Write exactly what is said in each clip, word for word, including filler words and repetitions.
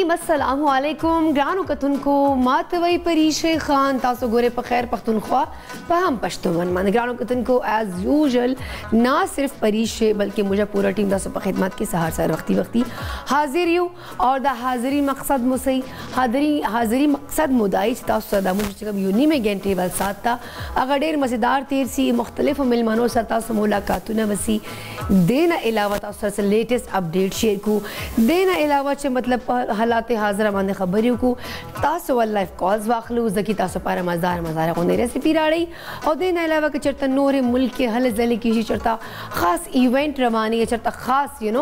नाज़रीन अस्सलामु अलैकुम ग्रानो कतुनको मातवई परीशे खान तासो गोरे पर खैर पख्तूनख्वा पहम पश्तून मान ग्रानो कतुनको एज यूजुअल ना सिर्फ परीशे बल्कि मुझे पूरा टीम दासो पर खिदमत के सहार सर वक्ती वक्ती हाजिर यू और दा हाजिरी मकसद मुसई हाजिरी हाजिरी मकसद मुदाई तासो सदा मुझे कब यूनी में गेंटे वाल साथ था अगर डेर मज़ेदार तीर सी मुख्तलिफ मिलमानों सर तासो मुलाकातों न वसी देना अलावा तासो सर लेटेस्ट अपडेट शेयर को देना अलावा चे मतलब हालात हाजिर माने खबरियों को तासो वाल लाइव कॉल्स वाखलू जकी तासो पारा मज़दार मज़ार को रेसिपी राड़ी और देना अलावा के चरता नूरे मुल्क के हल जली की चरता ख़ास इवेंट रवानी चरता ख़ास यू नो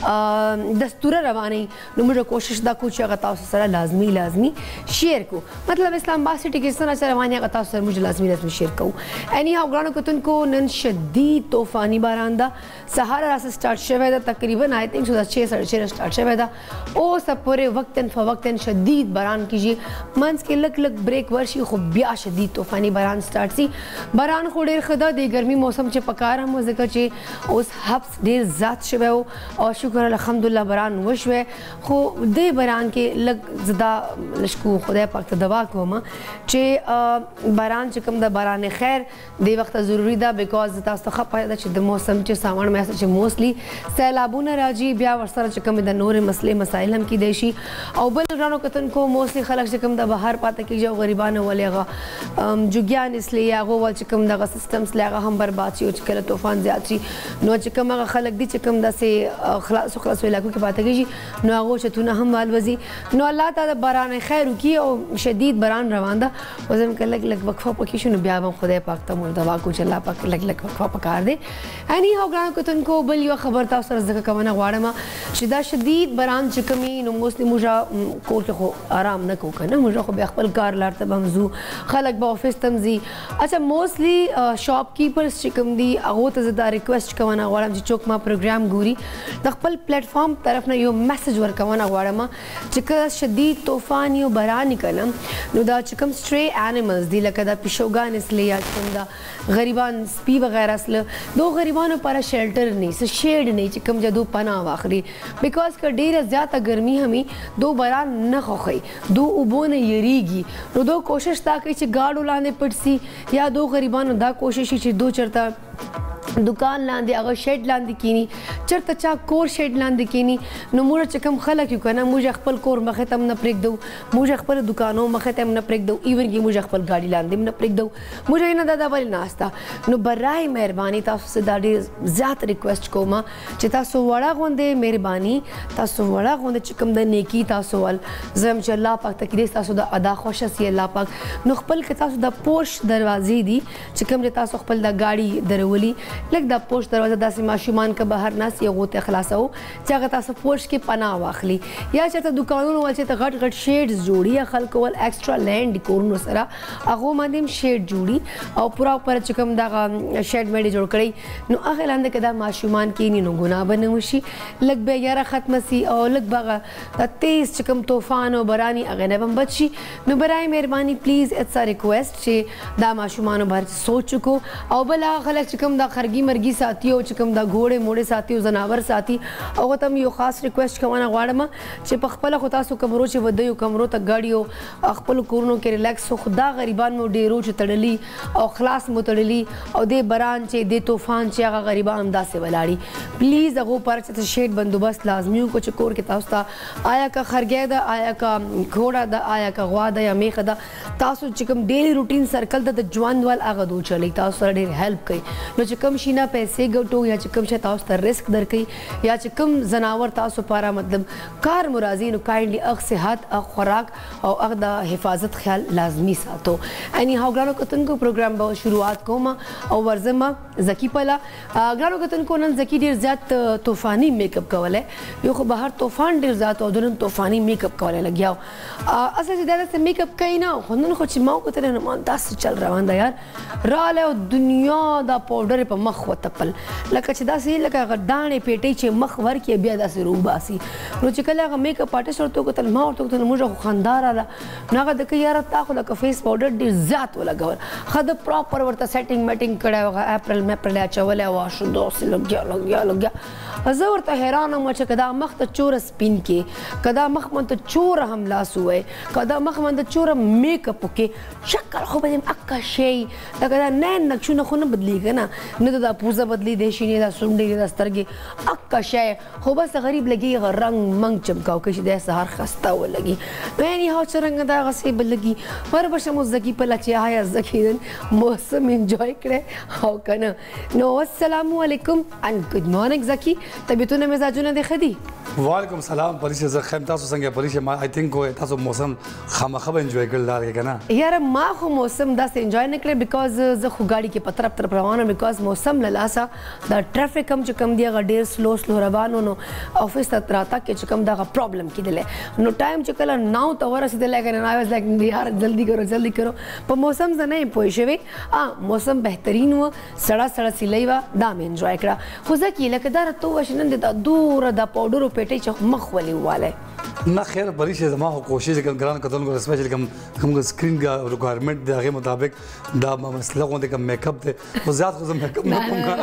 दस्तूर रवानी नो मुझे कोशिश दा कुछ अगर तासो सर लाजमी लाजमी शेयर को मतलब इस्लामाबाद सिटी के सना सर रवानी अगर तासो सर मुझे लाजमी लाजमी शेयर करूँ एनी हाउ ग्रानो को तुनको नन शदीद तूफ़ानी बारांदा सहारा रास्ता स्टार्ट शवेदा तकरीबन आई थिंक सुबह छः साढ़े छः स्टार्ट शवेदा ओ सब पूरे वक्तन फ़वक्तन शदीद बारान कीजिए मंस के लक लक ब्रेक वर्षी खुबिया शदीद तूफ़ानी बारान स्टार्ट सी बारान को डेर खुदा दे गर्मी मौसम चे पकार हम जिक्र चे उस हफ्स डेर ज़ात शवे हो और शुक्र अल्हम्दुलिल्लाह बारान वशवे खो दे बारान के लग ज़दा लशकू खुदा पाक दवा को हम चे बारान चे कम दा बारान खैर दे वक्त ज़रूरी दा बिकॉज तास्तखा पायदा चे मौसम चे सामान में ऐसा चे मोस्टली सैलाबून राजी ब्या वर्षा चे कम दा नूर मसले मसाइल हम की देशी और बल ग्रानो कतन को मोस्टली खलक चे कम दा बाहर पाता की जाओ गरीबान वाले गा जुग्यान इसलिए आगो वाल चे कम दा गा सिस्टम्स लगा हम बर्बाद ची चकल तूफान ज़्यादा नो चे कम गा खलक दी चे कम दा से खलास खलास इलाकों की बात की नो आगो चे तुना हम वाल वजी नो अल्लाह ताला बारान खैर की और शदीद बारान रवांदा वजम के लग लग वक्फा पकी शुन ब्या हम खुदा पाक तम दवा को चला पाक लग लग वक्फा पकार दे एनी हाउ ग्रानो कतन को बल यो खबर था सर जगह कमना वाड़मा शिदा शदीद बारान चिकमी नो मोस्टली मुझा कोर के खो आराम न को कना मुझा खो बेखबल कार लार तब हमजू खलक बा ऑफिस तमजी अच्छा मोस्टली शॉपकीपर्स चिकम दी अगो तजदा रिक्वेस्ट कवना वाड़म जी चौक मा प्रोग्राम गुरी तखपल प्लेटफॉर्म तरफ न यो मैसेज वर कवना वाड़मा चिका शदीद तूफान यो बारान निकलम नो दा चिकम स्ट्रे एनिमल्स दी लकदा पिशोगान इसलिए या चिकम दा गरीबान स्पी वगैरह असल दो गरीबान पर शेल्टर नहीं से शेड नहीं चिकम जदो पना वाखरी बिकॉज का डेर ज़्यादा गर्मी हमें दो बारान न खोखई दो उबो न यरीगी नो दो कोशिश ताकि चे गाड़ उलाने पड़सी या दो गरीबान दा कोशिश चे दो चरता दुकान लांदे अगर शेड लांदे कीनी चरता चा कोर शेड लांदे कीनी नो मुझे चकम खलक क्यों करना मुझे अखपल कोर मखतम न प्रेक दो मुझे अखपल दुकानों मखतम न प्रेक दो इवन की मुझे अखपल गाड़ी लांदे न प्रेक दो मुझे ना दादा वाली नाश्ता नो बराए मेहरबानी तासो से दाड़ी ज़्यादा रिक्वेस्ट को माँ चे तासो वड़ा गोंदे मेहरबानी तासो वड़ा गोंदे चकम द नेकी तासो वाल जम चे अल्लाह पाक तकरीस तासो द अदा खुशा सी अल्लाह पाक नो अखपल के तासो द पोश दरवाजे दी चकम जे तासो अखपल द गाड़ी दरवली लग दा पोश दरवाजा दासी माशुमान का बाहर ना सी गोते खलासा हो चाहे तासो पोश के पना वाखली या चाहता दुकानों वाल से गट गट शेड्स जोड़ी या खल को वाल एक्स्ट्रा लैंड कोरनो सरा अगो मादिम शेड जोड़ी और पूरा ऊपर चकम दा शेड में जोड़ कड़ी नो अगल अंदर कदा माशुमान की नी नो गुनाह बने मुशी लग बे यारा खत्म सी और लग बागा दा तेज चकम तूफान और बरानी अगे नबम बच्ची नो बराए मेहरबानी प्लीज इट्स अ रिक्वेस्ट चे दा माशुमान भर सोच चुको और बला खलक चकम दा खरगी मरगी साथी हो चकम दा घोड़े मोड़े साथी हो जनावर साथी और तम यो खास रिक्वेस्ट कवाना वाड़मा चे पखपला खुदा सो कमरो चे वदयो कमरो तक गाड़ी हो अखपल कोरनो के रिलैक्स हो खुदा गरीबान में डेरो चे तड़ली और खलास में तड़ली और दे बरान चे दे तूफान चे आगा गरीबा हमदा से वलाड़ी प्लीज़ अगो पर चे शेड बंदोबस्त लाजमियों को चकोर के तास्ता आया का खरगेदा आया का घोड़ा दा आया का गवादा या मेखदा तासो चिकम डेली रूटीन सर्कल दा जवान वाल आगा दो चली तासो डेर हेल्प कई नो चिकम शीना पैसे गटो या चिकम शे तासो रिस्क दर कई या चिकम जनावर तासो पारा मतलब कार मुराजी नो काइंडली अख सेहत अख खुराक और अख दा हिफाजत ख्याल लाजमी सातो एनी हाउ ग्रानो कतन को प्रोग्राम बहुत शुरुआत को मा और वर्जमा जकी पला ग्रानो कतन को नन जकी डेर ज़्याद तूफानी मेकअप का वाले यो खो बाहर तूफान डेर ज़्याद और दोनों तूफानी मेकअप का वाले लग गया असल ज़्यादा से मेकअप कहीं ना खुदन खुद माओ को तेरे नुमान दस चल रहा वंदा यार राले और दुनिया दा पाउडर पे मख व तपल लका चदा से लका गड्डाने पेटे चे मख वर की बिया दा से रूबासी नो चिकला का मेकअप आर्टिस्ट और तो को तल माओ तो तो मुझे खानदार आला नागा दक यार ता को लका फेस पाउडर डेर ज़्याद वाला गवर खद प्रॉपर वर्ता सेटिंग मेटिंग कड़ा होगा अप्रैल में अप्रैल अच्छा वाला वाश दो से लग गया लग गया लग गया زه ورته حیران وم چې که دا مخ ته چوره سپین کې که دا مخ من ته چوره هم لاس ووایي که دا مخ من ته چوره میک اپ وکړي شکل خو به دې اکه شی لکه دا نین نقشونه خو نه بدلېږي نه نه دا پوزه بدلېدی شي نه دا سونډې نه دا سترګې اکه شی خو بس غریب لګي رنګ منګ چمکاو که چې دی سهار خسته ولګي نو یعنې هغه څرنګه د هغسې به لګي وربشه مو زکي په لچې آیا زکي موسم انجوای کړی او که نه نو السلام علیکم and good morning زکی طبیعتونه مزاجونه دې ښه دي وعلیکم السلام پریشه زه ښه یم تاسو څنګه پریشه ما آی تھنک تاسو موسم خامخا به انجوای کړل لاره کې که نه یاره ما خو موسم داسې انجوای نه کړی بیکاز زه خو ګاډي کې په طرف طرف روان یم بیکاز موسم له لاسه دا ټرافیک هم چې کوم دی هغه ډېر سلو سلو روان و نو افس ته راتګ کې چې کوم دغه پرابلم کېدلی نو ټایم چې کله نو ته ورسېدلی که نه آی واز لایک یار جلدي کرو جلدي کرو په موسم زه نه یم پوه شوې موسم بهترین و سړه سړه سیلۍ وه دا مې انجوای کړه خو زه کې لکه دا راته ووایه چې نن دې دا دوره دا پاوډرو پیټۍ چې مخ ولې ووالی نه خیر پریشه زما خو کوشش کوم ګران کتونکو سپیشل کوم کوم سکرین کا ریکوایرمنٹ دی هغه مطابق دا مسله غونډه کوم میک اپ دی خو زیات خو میک اپ نه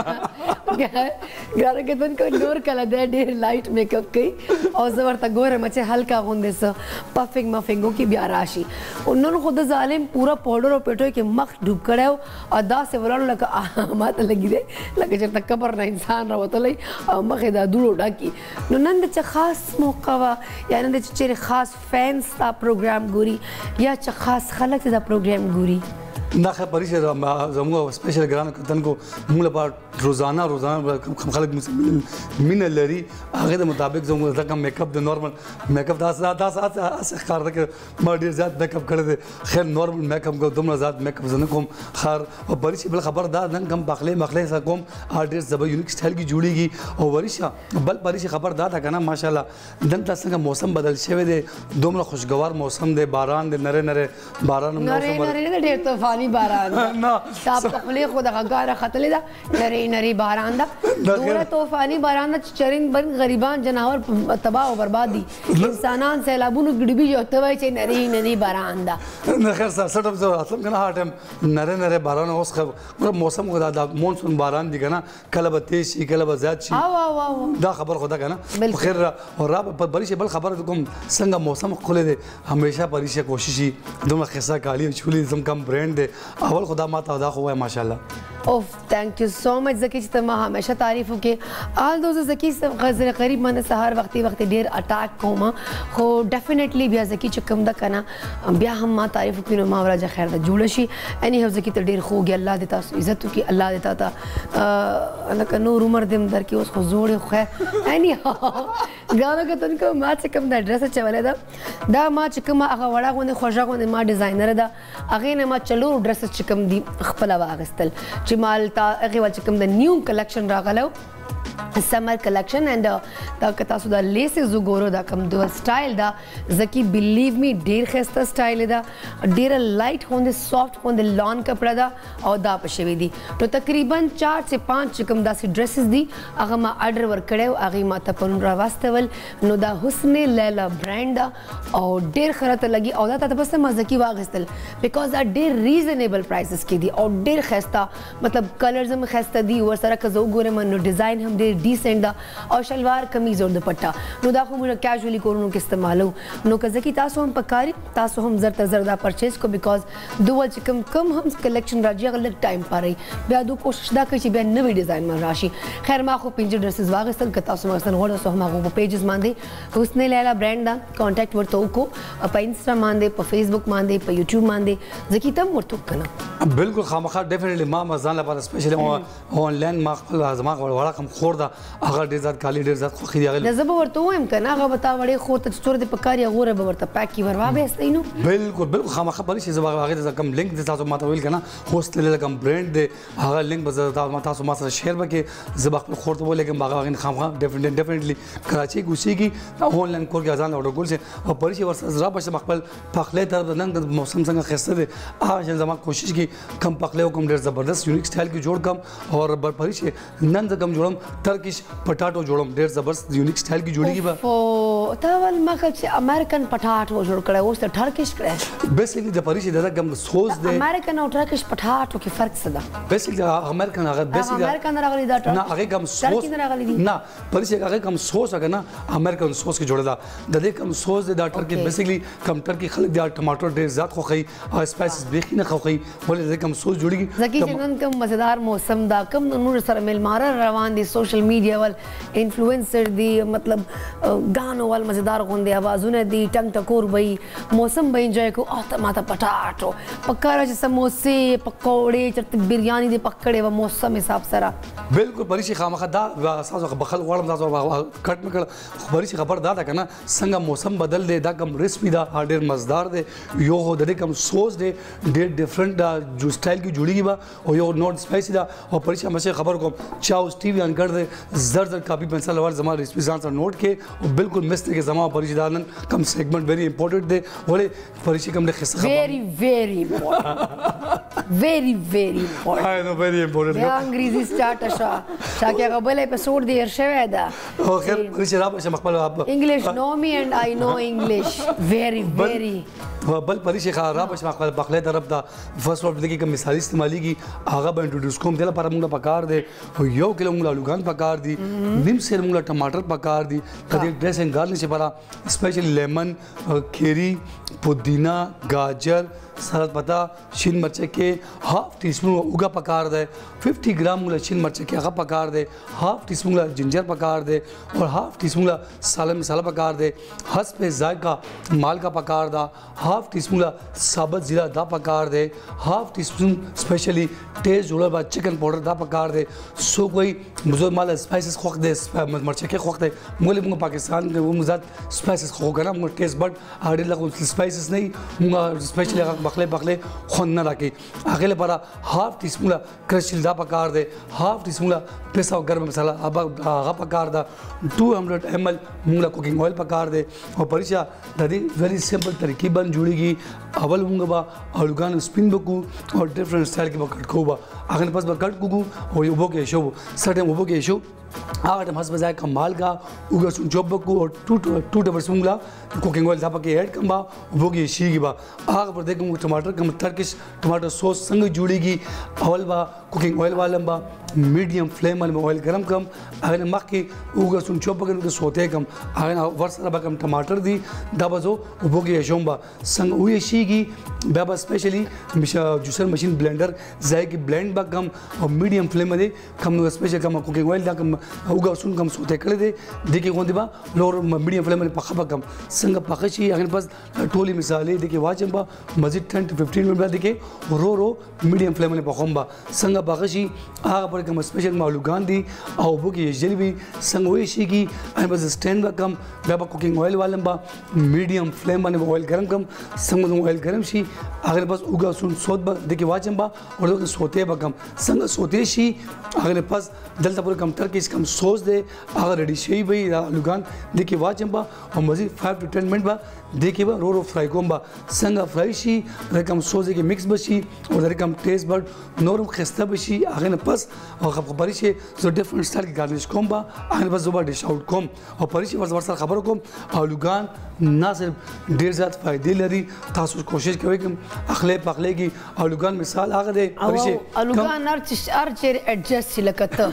کوم ګران کتونکو نور کله دی ډېر لایټ میک اپ کوي او زه ورته ګورم چې هلکا غوندې څه پفنګ مفنګو کې بیا راشي او نن خو د ظالم پوره پاوډر او پیټو کې مخ ډوب کړی و او داسې ولاړو لکه ماته لګي دی لکه چېرته قبر نه انسان راوتلی او مخ یې دا دوړو ډکي نو نن د څه خاص موقع وه یا نن د چېرې خاص فینس دا پروګرام ګوري یا چې خاص خلک دا پروګرام ګوري نه خیر پریشه زموږ سپیشل ګرانو کتونکو موږ لپاره روزانه روزانه کوم خلک مینه لري هغې د مطابق زموږ دغه میک اپ د نارمل میک اپ داسې داسې ښکار ده که ما ډېر زیات میک اپ کړی دی خیر نارمل میک اپ کوم دومره زیات میک اپ زه نه کوم خیر او پریشه بل خبر دا نن کوم پخلی مخلی سره کوم هغه ډېر زبر یونیک سټایل کې جوړېږي او پریشه بل پریشه خبر دا ده که نه ماشاءالله دلته څنګه موسم بدل شوی دی دومره خوشګوار موسم دی باران دی نری نری باران نری نری نه ډېر طوفاني باران دا تا په خولې خو دغه ګاره ختلې ده نری نری باران ده دومره طوفاني باران ده چې چرند برند غریبان جناور تباه او برباد دي انسانان سیلابونو کې ډوبېږي او ته وایې چې نری نری باران ده نه خیر سر سټم زه راتلم که نه هر ټایم نری نری باران اوس موسم خو دا مونسون باران دي که نه کله به تیز شي کله به زیات شي دا خبر خو ده که نه خیر را پریشه بل خبر کوم څنګه موسم ښکلی دی همیشه پریشه کوشش وي دومره ښایسته کالي چولي زم کم برانډ دی اول خدا ماته دا خو وای ماشاءالله اوف تھینک یو سو مچ زکی چې ته ما همیشه تعریف وکړې آل دوز زکی غزر قریب باندې سهار وختي وختي ډېر اټاک کوم خو ډیفینیټلی بیا زکی چې کوم ده که نه بیا هم ما تعریف وکړي نو ما وراجه خیر ده جوړه شي اني هو زکی ته ډېر خوږ الله دې تاسو عزت وکړي الله دې تا ته لکه نور عمر دې هم درکړي اوس خو زوړ یې خو اني ګانو کتونکو ما چې کوم دا ډرس اچولی ده دا ما چې کومه هغه وړه غوندې خوږه غوندې ما ډیزاینر ده هغې نه ما څلور ډرسز چې کوم دي خپله واخیستل چې مال تا هغې وال چې کوم د نیو کلیکشن راغلی سمر کلیکشن اینڈ دا که تاسو دا لیسز وګورو دا کوم ډول سټایل دا زکی بلیو می ډېر ښایسته سټایل دا ډېره لایټ غوندې سافټ غوندې لان کپړه ده او دا په شوي دي نو تقریبا چار چې پانچ چې کوم داسې ډریسز دي هغه ما اډر ورکړی و هغې ما ته پرون راواستول نو دا حسن لیلا برانډ ده او ډېر ښه راته لګي او دا تا ته بس ما زکی واخیستل بیکاز دا ډېر ریزنیبل پرایسز کې دي او ډېر ښایسته مطلب کلرز هم ښایسته دي ورسره که زه وګورم نو ډیزاین هم ډېر ډیسنټ ده او شلوار کمیز او دوپټه نو دا خو موږ کیجوالي کورونو کې استعمالو نو که ځکه تاسو هم پکاري تاسو هم زر تر زر دا پرچیز کو بیکاز دوه چې کوم کم هم کلیکشن راځي هغه لږ ټایم پاري بیا دو کوشش دا کوي چې بیا نوې ډیزاین ما راشي خیر ما خو پنځه ډریسز واغستل که تاسو واغستل غواړئ سو هم هغه په پیجز باندې حسن لیلا برانډ دا کانټیکټ ورته وکړو په انسټا باندې په فیسبوک باندې په یوټیوب باندې ځکه تم ورته کنه بالکل خامخا ډیفینیټلی ما مزان لپاره سپیشلی آنلاین ما خپل زما وړه کوم خور ده هغه ډېر زیات کالي ډېر زیات خوښي دي هغه زه به ورته ووایم که نه هغه به تا وړې خور ته چې څومره دې په کار یې غوره به ورته پیک کړي ور وابهیستی نو بالکل بالکل خامخا پرې چې زه به هغې ته کوم لینک دی تاسو ما ته ویل که نه حسن لیلا کوم برانډ دی هغه لینک به زه تاسو ما سره شیر به کړې زه به خپل خور ته ولېږم هغه هغې خامخا ډیفینیټلی کراچۍ کې اوسېږي آنلاین کور کې ځان له order کول شي او پرې چې ورسره رابشم خپل پخلی طرف نن د موسم څنګه ښایسته دی هغه شان زما کوشش کړي کم پخلی وکړم ډېر زبردست یونیک سټایل کې جوړ کړم او پرې چې نن زه کوم جوړم ترکش پټاټو جوړم ډېر زبردست یونیک سټایل کې جوړېږي به ته ول مخه چې امریکن پټاټو جوړ کړی اوس ته ټرکش کړی بیسیکلی د پریشي د کوم سوز دی امریکن او ټرکش پټاټو کې فرق څه ده بیسیکلی امریکن هغه بیسیکلی امریکن راغلی دا نه هغه کوم سوز نه پریشي هغه کوم سوز هغه نه امریکن سوز کې جوړه ده د دې کوم سوز د ټرکی بیسیکلی کوم ټرکی خلک د ټماټر ډیر زیات خوخي او سپایسز بیخي نه خوخي ولې د کوم سوز جوړیږي زکی چې نن کوم مزیدار موسم دا کوم نور سره ملماره روان دي سوشل میډیا ول انفلوئنسر دي مطلب غانو ول مزیدار غوندي اوازونه دي ټنګ ټکور وي موسم به انجوای کو او ته ماته پټاټو پکاره چې سموسې پکوړې چرته بریاني دي پکړې و موسم حساب سره بالکل پریشي خامخا دا اساس بخل غوړم تاسو کټ مکړ پریشي خبر دا ده کنه څنګه موسم بدل دی دا کوم ریسپی دا ډیر مزدار دی یو هو د دې کوم سوس دی ډیر ډیفرنٹ دا جو سټایل کې جوړیږي با او یو نوٹ سپایسی دا او پریشي همیشه خبر کوم چاوس ټي وی ان کړ دې زر زر کاپی پنسل ور زما ریسپی ځان سره نوٹ کې او بالکل مست کې زما پریشي دا نن کوم سیگمنٹ ویری امپورټنٹ دی ولې پریشي کوم د خصه خبر ویری ویری امپورټنٹ ویری ویری امپورټنٹ آی نو ویری امپورټنٹ دا انګریزي سٹارټ شو شاکه غبل اپیسوډ دی شوه دا او خیر پریشي را به مخبل انګلیش نو می and I know English very very بل پریشي خراب بش مخبل بخله طرف دا فرست ورډ دغه کوم مثال استعمالي کی هغه به انټروډوس کوم دله پر موږ پکار دی او یو کیلو موږ لوګان پکار دی نیم سیر موږ ټماټر پکار دی کدی ډریسنګ گارنش لپاره سپیشلی لیمن کیری پودینا گاجر سرد پتا شین مرچ کې هاف ټی سپون اوګه پکار دی پچاس ګرام موږ شین مرچ کې هغه پکار دی هاف ټی سپون جنجر پکار دی اور هاف ټی سپون سالم مساله پکار دی حسب ذائقہ مال کا پکار دا هاف ټی سپون ثابت زیرا دا پکار دی هاف ټی سپون سپیشلی ټیسټ جوړه با چکن پاوډر دا پکار دی سو کوئی مزور مال سپایسز خوخ دی مرچ کې خوخ دی موږ موږ پاکستان کې و مزات سپایسز خو کنه موږ ټیسټ بډ اړ لغه سپایسز نه موږ سپیشلی بخله بخله خون نه راکې هغه لپاره هاف ټی سپون کرشل دا پکار دی هاف ټی سپون پیسا ګرم مساله هغه پکار دا two hundred ml موږ کوکینګ اویل پکار دی او پریشا د دې ویری سمپل طریقې باندې جوړیږي اول موږ با الګان سپین بکو او ډیفرنٹ سټایل کې وکټ کوو هغه پس به کټ کوو او یو بوګه شو سټم وبوګه شو هغه ټیم حسب ذائقہ مال کا وګه سون جوب بکو او ټو ټو ټیبل سپون کوکینګ اویل دا پکې اډ کما وبوګه شيږي با هغه پر دغه ټماټر کوم ترکش ټماټر سوس څنګه جوړیږي اول با کوکینګ اویل والم با میډیم فلیم باندې اویل ګرم کم هغه مخ کې وګه سون چوب کې سوته کم هغه ورسره به کم ټماټر دی دا بزو وبوګه شوم با څنګه وې شيږي بیا به سپیشلی جوسر ماشين بلندر ځای کې بلند با کم او میډیم فلیم باندې کم نو سپیشل کم کوکینګ اویل دا کم وګه سون کم سوته کړی دی دغه غوندي با لور میډیم فلیم باندې پخه کم څنګه پخه شي هغه بس ټولي مثالې دغه واچم با مزید ten to fifteen منټ باندې کې ورو ورو میډیم فلیم باندې پخوم با څنګه پخه شي هغه پر کوم سپیشل مالوګان دي او وګه جلبي څنګه وې شي کی ان بس سټینډ با کم بیا با کوکینګ اویل والم با میډیم فلیم باندې اویل ګرم کم څنګه اویل ګرم شي هغه بس وګه سون سود با دغه واچم با او دغه سوته با کم څنګه سوته شي هغه پس دلته پر کم تر کې کم سوس دی هغه ریډي شي وي لوګان دغه واچم با او مزید five to ten منټ با دغه با رو رو فرای کوم با څنګه فرای شي رقم سوز کې مکس بشي او رقم ټیسټ بډ نورم خسته بشي هغه پس او خبرې شي زه ډیفرنٹ سټایل کې گارنش کوم با هغه بس زوبا ډیش اوټ کوم او پرې شي ورسره خبر کوم او لوګان نه صرف ډیر زیات فائدې لري تاسو کوشش کوئ چې اخلي پخلي کې او لوګان مثال هغه دی پرې شي لوګان هر هر چیر ایڈجسټ لکته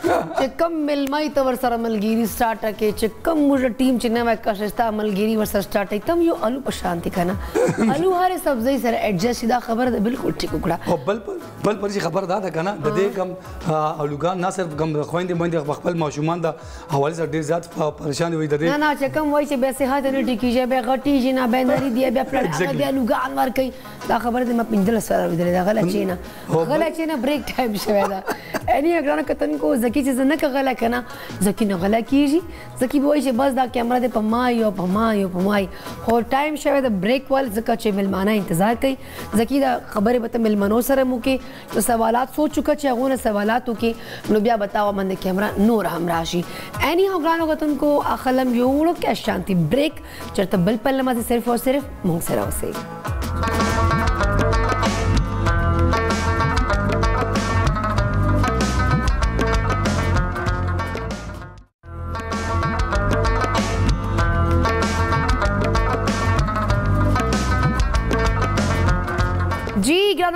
چې کم ملمای ته ورسره ملګری سٹارټ کې چې کم موږ ټیم چې نه وکړستا ملګری ورسره سٹارټ تم یو الو په شانتي کنه الو هر سبزی سره ایڈجسټ دا خبر ده بالکل ټیک وکړه او بل بل پرې خبر دا ده کنه د دې کم لوګان نه صرف کم خويندې باندې خپل ماشومان دا حواله سره ډیر زیات پریشان وي د دې نه نه چې کم وای چې به صحت نه ټیکیږي به غټیږي نه به نری دی بیا پلان هغه بیا لوګان ور کوي دا خبر ده مې پنځل سره ودرې دا غلط چینه غلط چینه بریک ټایم شوی دا اني اګرانه کتن کو زکی چې نه کغلا کنه زکی نه غلا کیږي زکی به وای چې بس دا کیمرا ده په ما یو په ما یو په ما هو ټایم شوی د بریک وال زکه چې ملمانه انتظار کوي زکی دا خبره به ملمنو سره مو کې نو سوالات سوچ چکا چې هغه سوالاتو کې نو بیا بتاو من کیمرا نور هم راشي اني اګرانه کتن کو اخلم یو ورو کې شانتي بریک چرته بل په لمه صرف او صرف مونږ سره اوسئ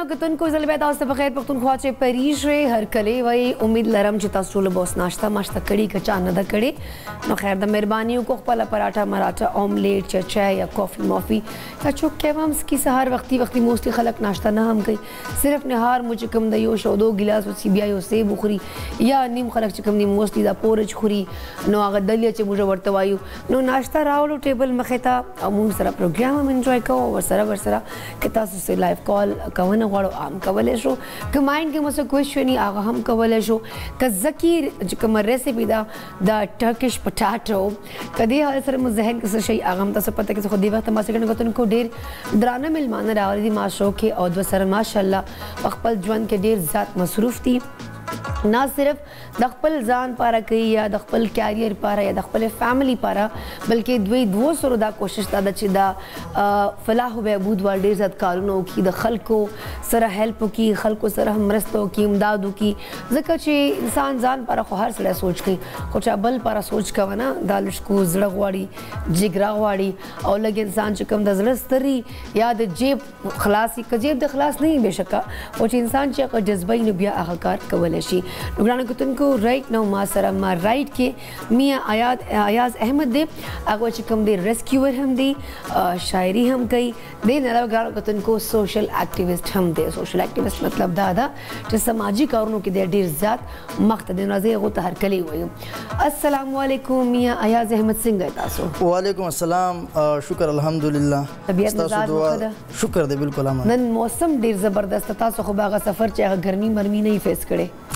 کتونکو زه به تاسو ته په خیر پښتونخوا چې پریش وی هر کلی وی امید لرم چې تاسو ټول به ناشته ماشته کړي که چا نه ده کړې نو خیر د مهرباني وکړو خپله پراټه مراټه اوملیټ یا چای یا کافي مافي یا چوک کې هم څکي سهار وختي وختي موستلی خلک ناشته نه هم کوي صرف نهار مو چې کوم د یو شو دو ګلاس وڅي بیا یو سیب وخوري یا نیم خلک چې کوم دي موستلی دا پورج خوري نو هغه دلیه چې موږ ورته وایو نو ناشته راوړو ټیبل مخې ته او موږ سره پروګرام هم انجوای کوو ورسره ورسره که تاسو سره لایف کال کوونه غواړو عام کولی شو که مایند کې مو څه کوېشن وي هغه هم کولی شو که ذکیر چې کومه ریسپي ده د ټرکش پټاټو که دې حالت سره مو ذهن کې څه شی هغه هم تاسو پته کې خو دې وخت ما څنګه کتونکو ډېر درانه میلمانه راغلي دي ما شو کې او دوه سره ماشاءالله په خپل ژوند کې ډېر زیات مصروف دي نه صرف د خپل ځان پاره کوي یا د خپل کیریر پاره یا د خپل فیملی پاره بلکې دوی دوه سره دا کوشش دا چې دا فلاح او بهبود ور ډیر زیات کارونه کوي د خلکو سره هیلپ کوي خلکو سره مرسته کوي امداد کوي ځکه چې انسان ځان پاره خو هر سړی سوچ کوي خو چې بل پاره سوچ کوي نه دا لشکو زړه غواړي جګرا غواړي او لګ انسان چې کوم د زړه ستري یا د جیب خلاصي که جیب د خلاص نه بشکا او چې انسان چې جذبه نه بیا هغه کار کولی شي نو ګرانو کتونکو رایټ نو ما سره ما رایټ کې میا آیات ایاز احمد دی هغه چې کوم دی ریسکیور هم دی شاعري هم کوي دی نه علاوه ګرانو کتونکو سوشل اکټیویسټ هم دی سوشل اکټیویسټ مطلب دا ده چې سماجی کارونو کې ډیر زیات مخ ته دی راځي هغه ته هر کلی وایو السلام علیکم میا ایاز احمد څنګه تاسو وعلیکم السلام شکر الحمدلله طبیعت مزاج مخده شکر دی بالکل امن نن موسم ډیر زبردست تاسو خو باغه سفر چې هغه ګرمي مرمي نه فیس کړي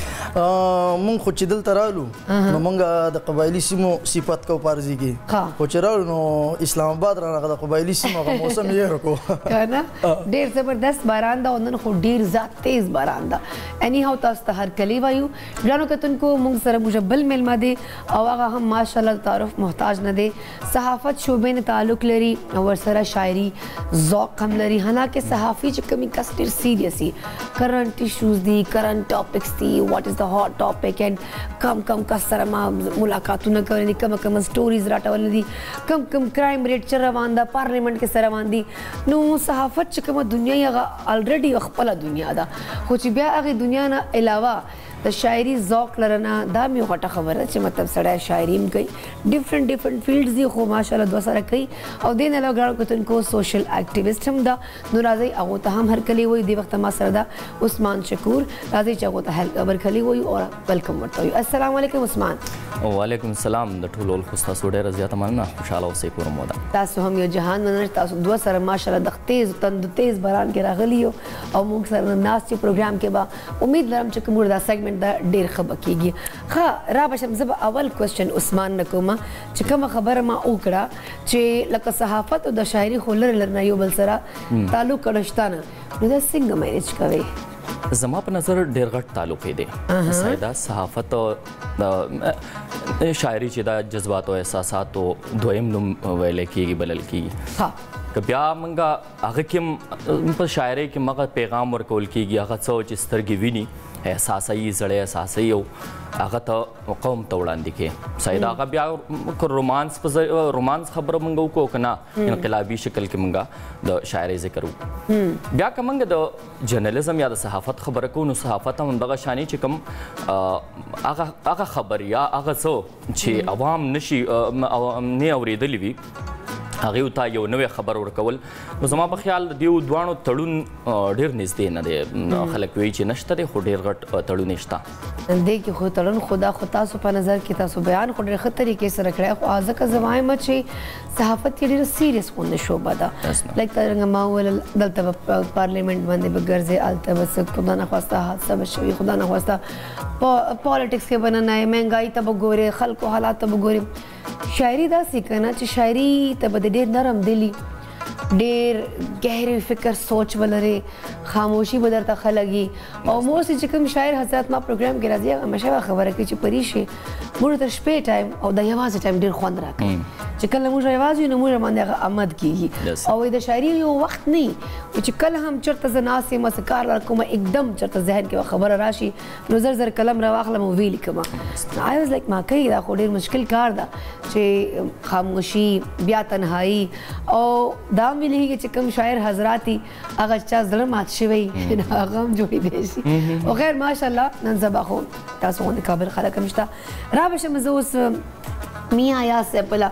مونږ خو چې دلته رالو نو مونږ د قبایلي سیمو صفت کو پارځي کې خو چې رالو نو اسلام آباد رانغه د قبایلي سیمو غو موسم یې رکو کنه ډیر زبردست باران دا نن خو ډیر زیات تیز باران دا اني هاو تاسو ته هر کلی وایو ځانو کتونکو مونږ سره مجبل ملما دي او هغه هم ماشاءالله تعارف محتاج نه دي صحافت شوبې نه تعلق لري او سره شاعري ذوق هم لري حالانکه صحافي چې کمی کس ډیر سیریسي کرنٹ ایشوز دي کرنٹ ټاپکس دي واټ از د هاٹ ټاپک اینڈ کم کم کس سره ما ملاقاتونه کولې دي کم کم سټوریز راټولې دي کم کم کرایم ریټ چې روان ده پارلیمنت کې سره روان دي نو صحافت چې کومه دنیا یې هغه الریډي خپله دنیا ده خو چې بیا هغې دنیا نه علاوه د شاعري ذوق لرنه دا مې غټه خبره ده چې مطلب سړی شاعري هم کوي ډفرنټ ډفرنټ فیلډز دي خو ماشاءالله دوه سره کوي او دې نه علاوه ګرانو کتونکو سوشل اکټیویسټ هم ده نو راځئ هغو ته هم هرکلی وایو دې وخت ما سره ده عثمان شکور راځئ چې هغو ته هرکلی وایو او ویلکم ورته وایو السلام علیکم عثمان وعلیکم السلام د ټولو خو تاسو ډېره زیاته مننه خوشحاله اوسئ کور مو ده تاسو هم یو جهان مننه تاسو دوه سره ماشاءالله د تیز تند تیز باران کې راغلی یو او موږ سره ناست چې پروګرام کې به امید لرم چې کوم دا سیګمنټ دا ډېر ښه به کېږي ښه را بشم زه به اول کوېسچن عثمان نه کومه چې کومه خبره ما وکړه چې لکه صحافت او د شاعري خو لرې لرې نه یو بل سره تعلق کړه شته نه نو دا څنګه مینیج کوئ زما په نظر ډېر غټ تعلق دی سیدا صحافت د شاعري چې دا جذبات او احساساتو دویم نوم ویلی کېږي بلل کېږي که بیا موږ هغه کې په شاعرۍ کې مغه پیغام ورکول کېږي هغه څه چې سترګې ویني احساسوي زړی احساسوي او هغه ته قوم ته وړاندې کړي سید هغه بیا که رومانس په رومانس خبره موږ وکړو که نه انقلابي شکل کې موږ د شاعرۍ ذکر وکړو بیا که موږ د جرنالیزم یا د صحافت خبره کوو نو صحافت هم همدغه شانې چې کوم هغه خبر یا هغه څه چې عوام نشي نه اورېدلی وي هغې ته یو نوې خبر ورکول نو زما په خیال د دې دواړو تړون ډېر نږدې نه دی خلک وایي چې نشته دی خو ډېر غټ تړون یې شته دې کې خو تړون خو دا خو تاسو په نظر کې تاسو بیان خو ډېر ښه طریقې سره کړی خو ځکه زه وایم چې صحافت کې ډېره سیریس غوندې شوبه ده لایک څرنګه ما وویل دلته به پارلیمنټ باندې به ګرځې هلته به څه خدا نخواسته حادثه به شوي خدا نخواسته پالیټکس کې به ننه مهنګایي ته به ګورې خلکو حالات ته به ګورې شاعري داسې که نه چې شاعري ته به د ډېر نرم دلي ډېر گہرې فکر سوچ ولرې خاموشي به درته ښه لګي او موسې چې کوم شاعر حضرات ما پروګرام کې راځي همیشه به خبره کوي چې پریشي موږ ته شپې ټایم او د یوازې ټایم ډېر خوند راکوي چې کله موږ یوازې یو نو موږ باندې هغه عمد کېږي او د شاعري یو وخت نه وي چې کله هم چېرته زه ناست یم څه کار کومه एकदम چېرته ذهن کې خبره راشي نو زر زر قلم راواخلم او ویې لیکمه آی واز لایک ما کوي دا خو ډېر مشکل کار ده چې خاموشي بیا تنهایی او دا هم ویلېږي چې کوم شاعر حضرات دي هغه چا زړه مات شوی هغه هم جوړېدی شي خو خیر ماشاءالله نن سبا خو تاسو غوندې قابل خلک هم شته را به شم زه اوس میاں ایاز صاحب بله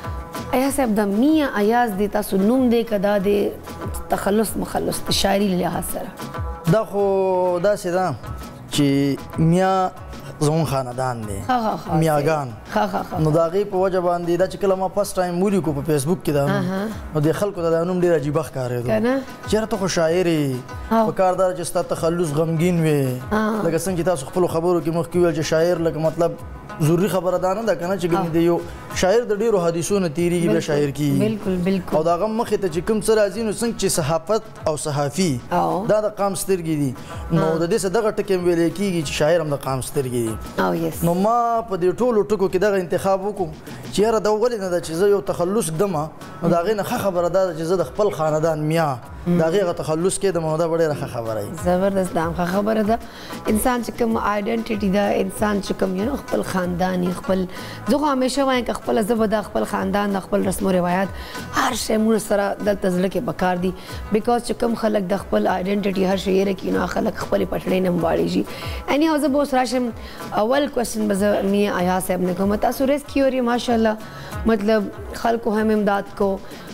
ایاز صاحب د میاں ایاز دی تاسو نوم دی که دا د تخلص مخلص د شاعري له لحاظ سره دا خو داسې ده چې میاں زمون خاندان دی میاګان نو د هغې په وجه باندې دا چې کله ما فرست ټایم ولیکو په فیسبوک کې دا نوم نو د خلکو ته دا نوم ډېر عجیبه ښکارېدو چې یاره ته خو شاعر یې پکار دا چې ستا تخلص غمګین وې لکه څنګه چې تاسو خپلو خبرو کې مخکې وویل چې شاعر لکه مطلب ضروري خبره دا نه ده که نه چې ګنې د یو شاعر د ډېرو حدیثو نه تېرېږي بیا شاعر کېږي او د هغه مخې ته چې کوم څه راځي نو څنګه چې صحافت او صحافي دا د قام سترګې دي نو د دې څه دغه ټکي ویلی کېږي چې شاعر هم د قام سترګې دي نو ما په دې ټولو ټکو کې دغه انتخاب وکړو چې یاره دا ولې نه ده چې زه یو تخلص ږدمه نو د هغې نه ښه خبره دا ده چې زه د خپل خاندان میاں د هغې هغه تخلص کېدم او دا به ډېره ښه خبره وي زبردست دا هم ښه خبره ده انسان چې کوم آیډنټټي ده انسان چې کوم یو خپل خاندان خپل زه خو همیشه وایم که خپله زه به د خپل خاندان د خپل رسم و روایات هر شی موږ سره دلته زړه کې پکار دي بیکاز چې کوم خلک د خپل آیډنټټي هر شی یې رکي نو خلک خپلې پټړۍ نه هم واړېږي اني او زه به اوس راشم اول کوشچن به زه میاں ایاز صاحب نه کوم تاسو ریسکیور یې ماشاءالله مطلب خلکو هم امداد کو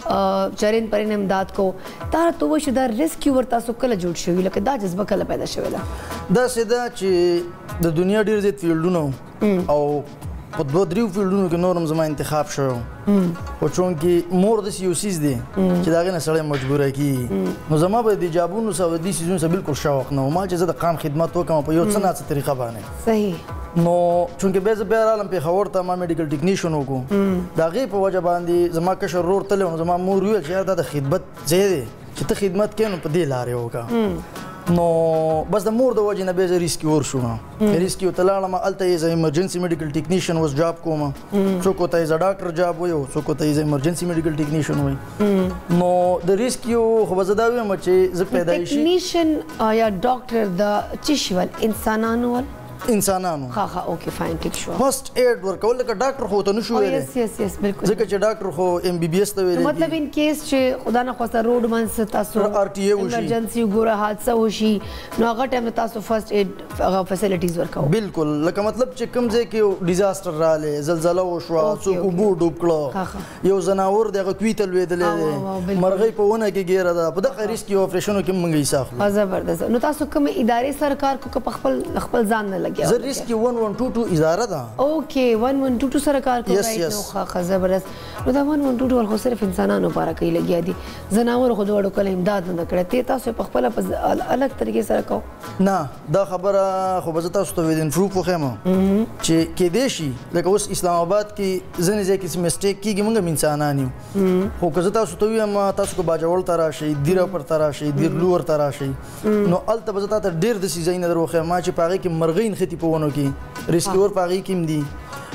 چرین پرین امداد کو تا راته ووایه چې دا ریسکیور تاسو کله جوړ شوي لکه دا جذبه کله پیدا شوې ده داسې ده چې د دنیا ډېر زیات فیلډونه او په دوه دریو فیلډونو کې نور هم زما انتخاب شوی خو چونکې مور داسې یو څیز دی چې د هغې نه سړی مجبوره کېږي نو زما به د جابونو څخه او دې څیزونو څخه بلکل شوق نه و ما چې زه د قام خدمت وکړم په یو څه ناڅه طریقه باندې صحیح نو چونکې بیا زه بیا رالم پېښور ته ما میډیکل ټیکنیشن وکړو د هغې په وجه باندې زما کشر ورور تللی نو زما مور وویل چې یار دا د خدمت ځای دی چې ته خدمت کوې نو په دې لارې وکړه نو بس د مور د وجې نه بیا زه ریسکیور شوم ریسکیو ته لاړم هلته یې زه ایمرجنسي میډیکل ټیکنیشن اوس جاب کوم څوک ورته یې زه ډاکټر جاب وایي او څوک ورته یې زه ایمرجنسي میډیکل ټیکنیشن وایي نو د ریسکیو خو به زه دا وایم چې زه پیدایشي ټیکنیشن یا ډاکټر د څه شي ول انسانانو ول انسانانو ها ها اوکې فاین ټیک شو فرست ایډ ورکول لکه ډاکټر خو ته نشو ویلی یس یس یس بالکل ځکه چې ډاکټر خو ایم بی بي ایس ته ویلی مطلب ان کیس چې خدا نه خواسته روډ منځ تاسو آر ټي اے وشي ایمرجنسي وګوره حادثه وشي نو هغه ټایم تاسو فرست ایډ هغه فیسیلیټیز ورکوو بالکل لکه مطلب چې کوم ځای کې ډیزاسټر راغلی زلزله وشوه څوک اوبو ډوب کړه یو ځناور دی هغه کوي ته لوېدلی دی مرغۍ په ونه کې ګیره ده په دغه ریسکي اپریشنو کې موږ حصه اخلو زبردست نو تاسو کومې ادارې سره کار کو که په خپل خپل ځان نه لګیا زه ریسکي ون ون ټو ټو اداره ده اوکې ون ون ټو ټو سره کار کوئ نو ښه زبردست نو دا ون ون ټو ټو خو صرف انسانانو لپاره کوي لګیا دي ځناورو خو دواړو کله امداد نه کړی ته تاسو په خپله په الګ طریقې سره کوو نه دا خبره خو به زه تاسو ته ودین پروف وښیم چې کیدای شي لکه اوس اسلام آباد کې ځینې ځای کې څه مسټیک کېږي موږ هم انسانان یو خو که زه تاسو ته ووایم تاسو که باجوړ ته راشئ دیره پر ته راشئ دیرلور ته راشئ نو هلته به زه تا ته ډېر داسې ځایونه در وښیم چې په هغې کې مرغۍ نښتي په ونو کې ریسکیور په هغې کې هم دي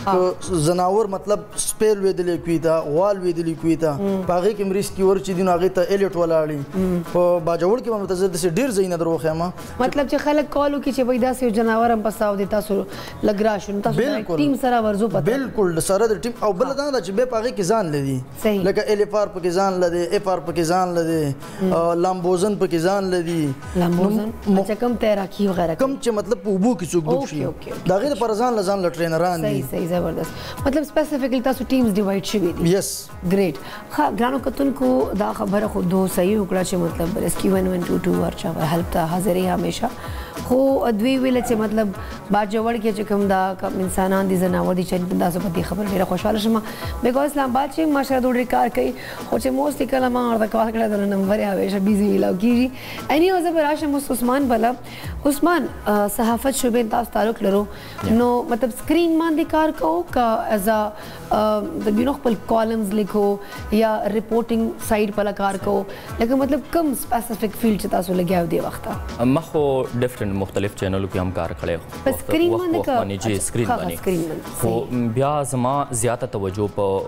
زناور مطلب سپی لوېدلی کوي ته غوا لوېدلی کوي ته په هغې کې هم ریسکیور چې دي نو هغې ته ایلیټ ولاړي په باجوړ کې به درته زه داسې ډېر ځایونه در وښیم مطلب چې خلک کال وکړي چې وایي داسې یو جناور هم پساو دی تاسو لږ راشو نو تاسو ټیم سره ورځو پته بالکل سره د ټیم او بله دا ده چې بیا په هغې کې ځان لدي لکه ایلیفار پکې ځان لدی ایفار پکې ځان لدی لامبوزن پکې ځان لدي لامبوزن اچھا کم تیراکي وغیره کم چې مطلب په اوبو کې څوک ډوب شي د هغې دپاره ځان له ځان له ټرینران دي زبردست مطلب سپیسیفکلی تاسو ټیمز ډیوایډ شوي دي یس ګریټ ښه ګرانو کتونکو دا خبره خو دو صحیح وکړه چې مطلب ریسکیو ون ون ټو ټو هر چا هلپ ته حاضر یې همیشه خو دوی ویله چې مطلب باجوړ کې چې کوم دا کم انسانان دي ځناور دي چې تاسو په دې خبره ډېره خوشحاله شم بیکاز اسلام آباد چې ماشاءالله ډېر کار کوي خو چې موسټلی کله ما ورته کال کړی د نمبر یې همیشه بیزي میلاو کېږي اني زه به راشم اوس عثمان بله عثمان صحافت شعبې تاسو تعلق لرو نو مطلب سکرین باندې کار کوو که ایز ا د بینو خپل کالمز لیکو یا ریپورټینګ سایډ په کار کوو لکه مطلب کم سپیسیفک فیلډ چې تاسو لګیا دی وخت ما خو ډیفرنٹ مختلف چینلو کې هم کار کړی په سکرین باندې کا باندې جی سکرین باندې خو بیا زما زیاته توجه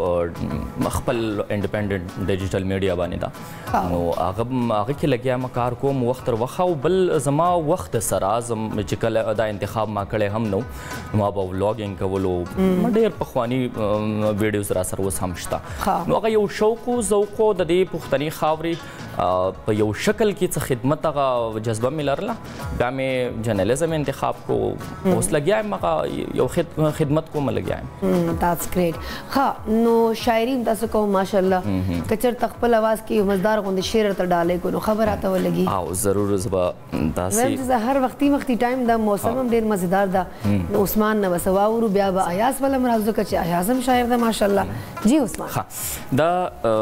په خپل انډیپندنت ډیجیټل میډیا باندې دا نو هغه هغه کې لګیا ما کار کوم وخت تر وخت او بل زما وخت سره زم چې کله دا انتخاب ما کړی هم نو ما به ولاګینګ کولو ډېر پخوانی ویډیوز را سره اوس هم شته نو هغه یو شوق او ذوق د دې پښتني خاورې په یو شکل کې څه خدمت هغه جذبه مې لرله بیا مې جرنالیزم انتخاب کو اوس لګیا یم هغه یو خدمت کوم لګیا یم داتس ګریټ ها نو شاعري تاسو کوم ماشاءالله کچر تخپل आवाज کې مزدار غوندې شعر تر ډالې کو نو خبر اته ولګي او ضرور زبا تاسو زه هر وختي وختي ټایم دا موسم هم ډیر مزیدار دا عثمان نو وسواورو بیا به ایاس ولم راځو کچ اعظم شاعر دا ماشاءالله جی عثمان ها دا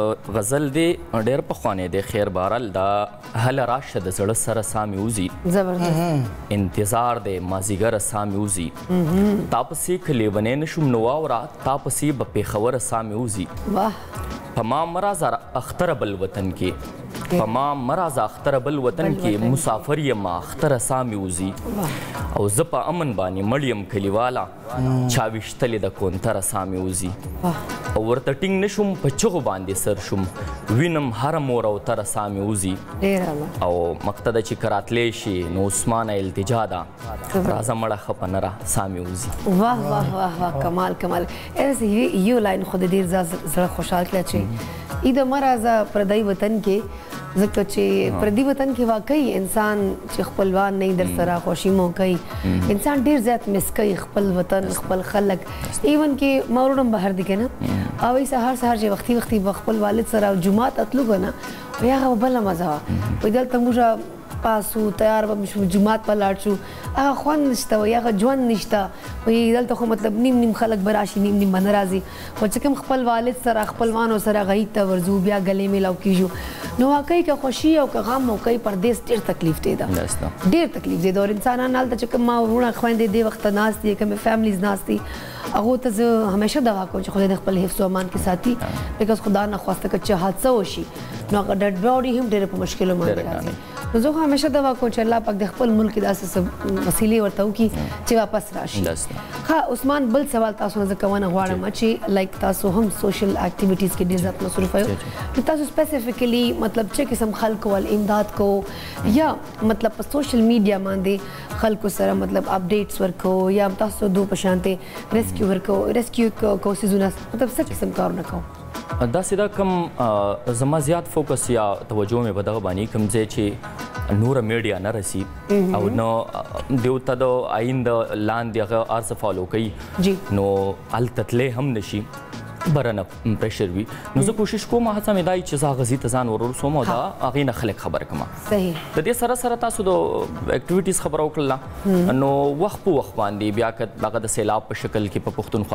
غزل دی ډیر په خوانې دی خیر بارل دا هل راشه د زړه سره ساميوزي زبردست انتظار دی مازیګر ساميوزي تاسو کلیونه نشم نو اورا تاسو په پیښور ساميوزي واه پما مرز اختر بل وطن کې پما مرز اختر بل وطن کې مسافر یم اختر ساميوزي او ز په امن باندې مړیم کلیوالا چاويشتل د کونتر ساميوزي او ورته ټینګ نشم په چغو باندې سر شم وینم هر مور او تر ساميوزي او مقتد چې کراتلې شي نو عثمان التجا دا راځه مړه خپنرا ساميوزي واه واه واه واه کمال کمال ایسه یو لاین خود ډیر زړه خوشحال کړی چې اې د مرزه پردی وطن کې ځکه چې پردی وطن کې واقعي انسان چې خپلوان نه در سره خوشي مو کوي انسان ډیر زیات مس کوي خپل وطن خپل خلک ایون کې مورډم بهر دي کنه او یې سهار سهار چې وختي وختي خپل والد سره جمعه اتلو کنه بیا هغه بل مزه وي دلته موږ پاسو تیار به شو جمعات په لاړ شو هغه خوند نشته وي هغه ژوند نشته وي دلته خو مطلب نیم نیم خلک به راشي نیم نیم به نه راځي خو چې کوم خپل والد سره خپلوانو سره غیږ ته ورځو بیا گلې میلاو کیږو نو واقعي که خوشي او که غم او که پردیس ډېر تکلیف دی دا ډېر تکلیف دی دا اور انسانان هلته چې کوم ما وروڼه خویندې دې وخته ناست دي کومې فیملیز ناست دي هغو ته زه همیشه دعا کوم چې خدای د خپل حفظ و امان کې ساتي بیکاز خدا نخواسته که چې حادثه وشي نو هغه ډیډ باډي هم ډېره په مشکلو باندې راځي نو زه خو همیشه دعا کوم چې الله پاک د خپل ملک داسې وسیلې ورته وکړي چې واپس راشي ښه عثمان بل سوال تاسو نه زه کوونه غواړم چې لایک تاسو هم سوشل اکټیویټیز کې ډېر زیات مصروف یو نو تاسو سپیسیفیکلی مطلب چې قسم خلکو ول امداد کو یا مطلب په سوشل میډیا باندې خلکو سره مطلب اپډیټس ورکو یا تاسو دو په شانته ریسکیو ورکو ریسکیو کوسیزونه مطلب څه قسم کارونه کوو دا سیدا کم زما زیات فوکس یا توجه مې په دغه باندې کوم ځای چې نور میډیا نه رسی او نو دیو ته د آئین د لاندې هغه ارڅ فالو کوي نو التتلې هم نشي برنه پریشر وي نو زه کوشش کوم هڅه مې دای چې زه غزي ته ځان ورسوم او دا هغې نه خلک خبر کړم صحیح د دې سره سره تاسو د اکټیویټیز خبره وکړله نو وخت په وخت باندې بیا که هغه د سیلاب په شکل کې په پښتونخوا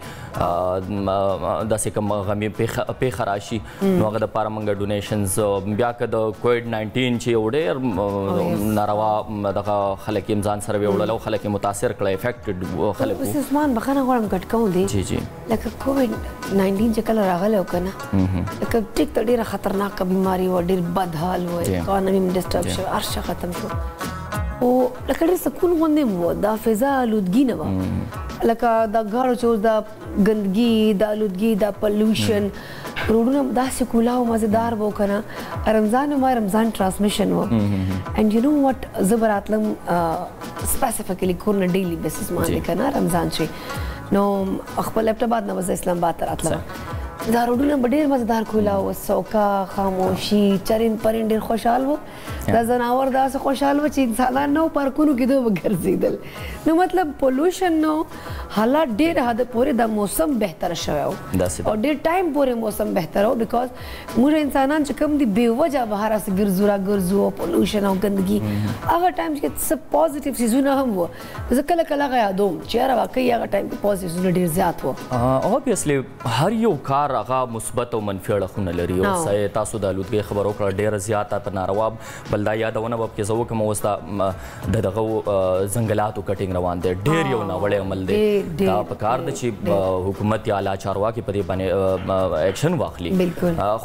باندې داسې کوم غمي پیښه راشي نو هغه دپاره موږ ډونیشنز بیا که د کووډ ناینټین چې یو ډېر ناروا دغه خلک یې ځان سره ویوړل او خلک یې متاثر کړی افیکټډ خلک اوس عثمان بخښنه غواړم کټ کوم دی جی جی لکه کووډ ناینټین چې کله راغلی و که نه لکه ټیک ته ډېره خطرناکه بیماري وه ډېر بد حال و اکانمي هم ډسټرب شو هر شی ختم شو خو لکه ډېر سکون غوندې هم و دا فضا آلودګي نه وه لکه دا غاړو چې اوس دا ګندګي دا آلودګي دا پلوشن روډونه داسې کولا او مزېدار به و که نه رمضان ما رمضان ټرانسمیشن و اینډ یو نو وټ زه به راتلم سپیسیفیکلی کور نه ډیلی بیسس باندې که نه رمضان چې نو خپل لیپټاپ نه وزه اسلام آباد ته راتلم دا روډونه به ډېر مزېدار کولا و سوکا خاموشي چرند پرند ډېر خوشحال و دا ځناور داسې خوشحال و چې انسانان نه و پارکونو کې دوی به ګرځېدل نو مطلب پولوشن نو حالات ډېر حده پورې دا موسم بهتره شوی و او ډېر ټایم پورې موسم بهتره و بیکاز موږ انسانان چې کوم دي بې وجه بهر هسې ګرځو را ګرځو او پولوشن او ګندګي هغه ټایم چې څه پازیټیو څیزونه هم وو زه کله کله هغه یادوم چې یاره واقعي هغه ټایم کې پازیټیو څیزونه ډېر زیات وو اوبیسلی هر یو کار هغه مثبت او منفي اړخونه لري او سه تاسو د آلودګۍ خبر وکړه ډېره زیاته په ناروا بل دا یادونه به پکې زه وکړم اوس د دغه ځنګلاتو کټینګ روان دی ډېر یو ناوړی عمل دی دا په کار ده چې حکومت یا اعلی چارواکي په دې باندې اکشن واخلي خو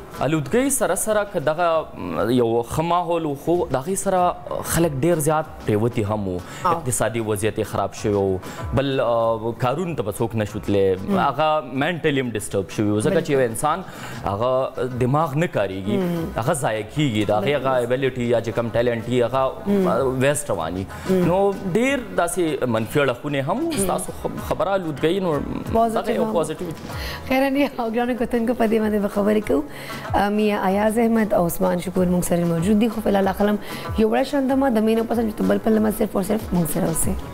الودګۍ سره سره که دغه یو ښه ماحول و خو د هغې سره خلک ډېر زیات پرېوتي هم وو اقتصادي وضعیت یې خراب شوی و بل کارونو ته به څوک نه شو تللی هغه منټلي هم ډسټرب شوي وو ځکه چې یو انسان هغه دماغ نه کارېږي هغه ضایع کېږي د هغې هغه ایبیلیټي یا چې کوم ټیلنټ وي هغه ویسټ رواني نو ډېر داسې منفي اړخونه هم وو ستاسو خبره الودګۍ نو هغه یو پوزیټیو خیرني او ګرانو کتونکو په دې باندې به خبرې کوو میا ایاز احمد او عثمان شکور موږ سره موجود دي خو فی الحال قلم یو وړه شاندمه د مینو پسند چې بل په لمه صرف او صرف موږ سره اوسئ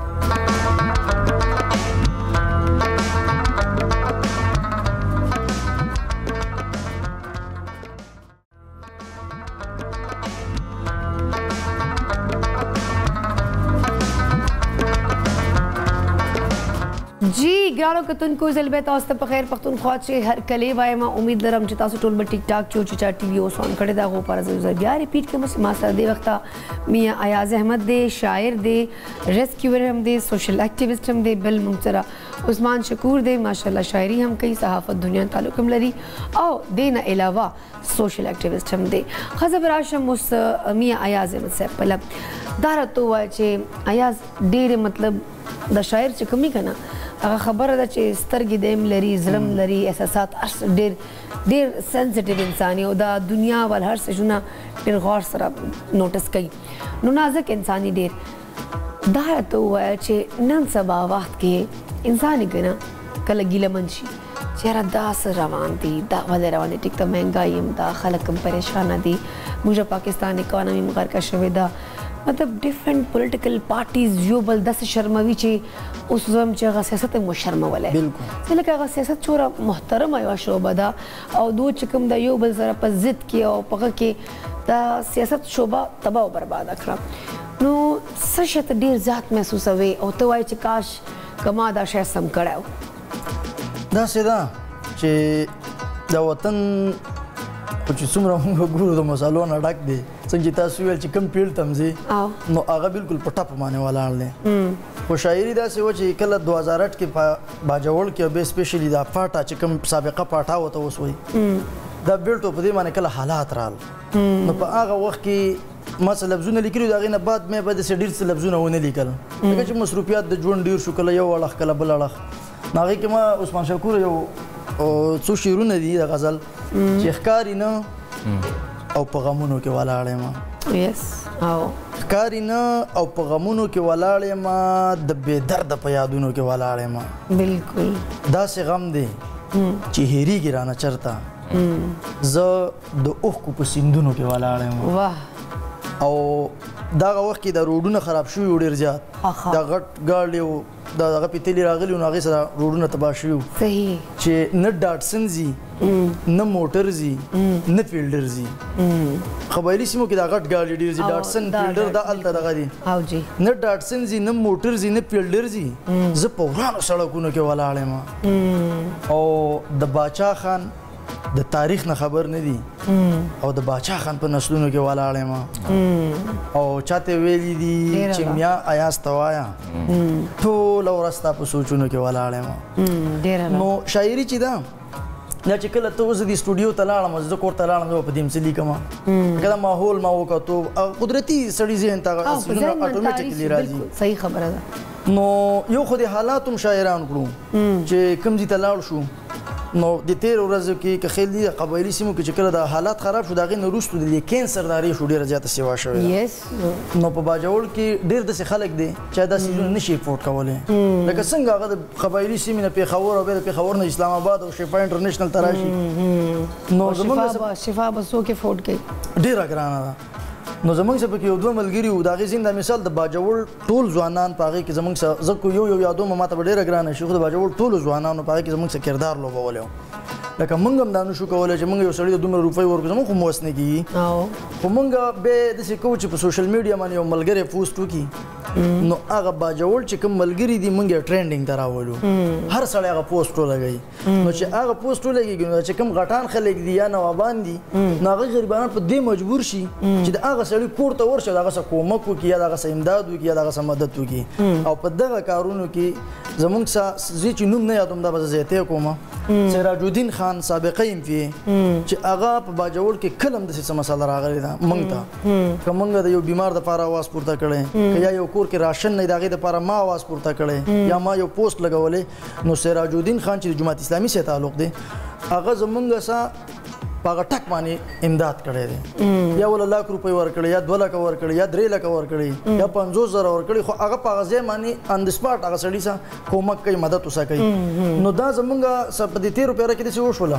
جی ګرانو کتونکو زلبه تاسو ته په خیر پښتونخوا چې هر کله وایم امید لرم چې تاسو ټول به ټیک ټاک چو چې چا ټي وي اوس اون کړی دا غو پر زر بیا ریپیټ کوم ما سره دی وخت میا ایاز احمد دی شاعر دی ریسکیور هم دی سوشل اکټیویسټ هم دی بل ممتره عثمان شکور دی ماشاءالله شاعری هم کوي صحافت دنیا تعلق هم لري او دین علاوه سوشل اکټیویسټ هم دی خزبر هاشم اوس میا ایاز احمد صاحب په لب دا راته وایي چې ایاز ډېر مطلب د شاعر چې کمی کنه هغه خبره ده چې سترګې دیم لري زړم لري احساسات هر څه ډېر ډېر سنسټیو انسان او د دنیا ول هر څه ژوند ډېر غور سره نوټس کوي نو نازک انساني ډېر دا راته ووایه چې نن سبا وخت کې انسان یې کنه کله ګیله من شي چې یاره دا څه روان دي دا ولې روان دي ټیک ته مهنګایي هم ده خلک هم پریشانه دي موږ پاکستان اکانمي هم غرقه شوې ده مطلب ډیفرنٹ پولیټیکل پارټیز یو بل داسې شرموي چې اوس زه هم چې هغه سیاست هم وشرمولی ځکه لکه هغه سیاست څومره محترمه یوه شعبه ده او دو چې کوم د یو بل سره په ضد کې او په هغه کې د سیاست شعبه تباه او برباده کړه نو څه شی ته ډېر زیات محسوسوې او ته وایې چې کاش که ما دا شی سم کړی و داسې ده چې د وطن خو چې څومره موږ ګورو د مسالو نه ډک دی څنګه چې تاسو ویل چې کوم فیلډ ته هم ځې نو هغه بالکل په ټپ باندې ولاړ دی خو شاعري داسې وه چې کله دوه هزار اټ کې په باجوړ کې بیا سپیشلي دا پاټا چې کوم سابقه پاټا ورته اوس وایي دا بیلټو په دې باندې کله حالات رال نو په هغه وخت کې ما څه لفظونه لیکلي د هغې نه بعد مې به داسې ډېر څه لفظونه ونه لیکل ځکه چې مصروفیات د ژوند ډېر شو کله یو اړخ کله بل اړخ نو هغې کې ما عثمان شکور یو څو شعرونه دي د غزل چې ښکاري نه او په غمونو کې ولاړ یم یس او ښکاري نه او په غمونو کې ولاړ یم د بې درده په یادونو کې ولاړ یم بالکل داسې غم دی چې هېرېږي رانه چېرته زه د اوښکو په سیندونو کې ولاړ یم واه او دغه وخت کې د روډونه خراب شوي وو ډېر زیات د غټ ګاډي و د هغه پیتلي راغلي نو هغې سره روډونه تباه شوي وو صحیح چې نه ډاټسن ځي نه موټر ځي نه فیلډر ځي قبایلي سیمو کې دا غټ ګاډي ډېر ځي ډاټسن فیلډر دا هلته دغه دي نه ډاټسن ځي نه موټر ځي نه فیلډر ځي زه په ورانو سړکونو کې ولاړ یم او د باچا خان د تاریخ نه خبر نه دي او د باچا خان په نسلونو کې ولاړ یم او چاته ویلي دي چې میا ایاز ته وایه ټوله ورځ ستا په سوچونو کې ولاړ یم نو شاعري چې ده دا چې کله ته اوس دې سټوډیو ته لاړم زه کور ته لاړم زه به په دې څه لیکم که دا ماحول ما وکتو قدرتي سړي ذهن ته اټومیټیکلي راځي صحیح خبره ده نو یو خو د حالاتو هم شاعران کړو چې کوم ځای ته لاړ شو نو د تیر ورځو کې که خیل دي قبایلي سیمو کې چې کله د حالات خراب شو د هغې نه وروستو د کینسر ناروغي شو ډېره زیاته سیوا شوې نو په باجوړ کې ډېر داسې خلک دي چې دا سیزونه نشي افورډ کولی لکه څنګه هغه د قبایلي سیمې نه پېښور او بیا د پېښور نه اسلام آباد او شفا انټرنیشنل ته راشي نو زموږ شفا به څوک افورډ کوي ډېره ګرانه ده نو زمونږ سره پکې یو دوه ملګري وو د هغې ځین دا مثال د باجوړ ټول ځوانان په هغې کې زمونږ سره زه کو یو یو یادوم ما ته به ډېره ګرانه شي خو د باجوړ ټولو ځوانانو په هغې کې زمونږ سره کردار لوبولی و لکه موږ هم دا نه شو کولی چې موږ یو سړي د دومره روپۍ ورکړو زموږ خو موس نه کېږي خو موږ بیا داسې کوو چې په سوشل میډیا باندې یو ملګری پوسټ وکړي نو هغه باجوړ چې کوم ملګري دي مونږ یې ټرینډینګ ته راولو هر سړی هغه پوسټ ولګوي نو چې هغه پوسټ ولګي نو چې کوم غټان خلک دي یا نوابان دي نو هغه غریبان په دې مجبور شي چې د هغه سړي کور ته ورشه د هغه څه کومک وکړي یا د هغه څه امداد وکړي یا د هغه څه مدد وکړي او په دغه کارونو کې زمونږ څه زه چې نوم نه یادوم دا به زه زیاتی کوم سراج الدین خان سابقه یم فی چې هغه په باجوړ کې کله هم داسې څه مسله راغلې ده موږ ته که موږ د یو بیمار دپاره اواز پورته کړی که یا یو کور کې راشن نه د هغې دپاره ما اواز پورته کړی یا ما یو پوسټ لګولی نو سراج الدین خان چې د جماعت اسلامي سره تعلق دی هغه زمونږ څه په هغه ټک باندې امداد کړی دی یا ول لاک روپۍ ورکړي یا دوه لکه ورکړي یا درې لکه ورکړي یا پنځوس زره ورکړي خو هغه په هغه ځای باندې آن د سپاټ هغه سړي سره کومک کوي مدد ورسره کوي نو دا زمونږ څه په دې تېرو پیره کې داسې وشوله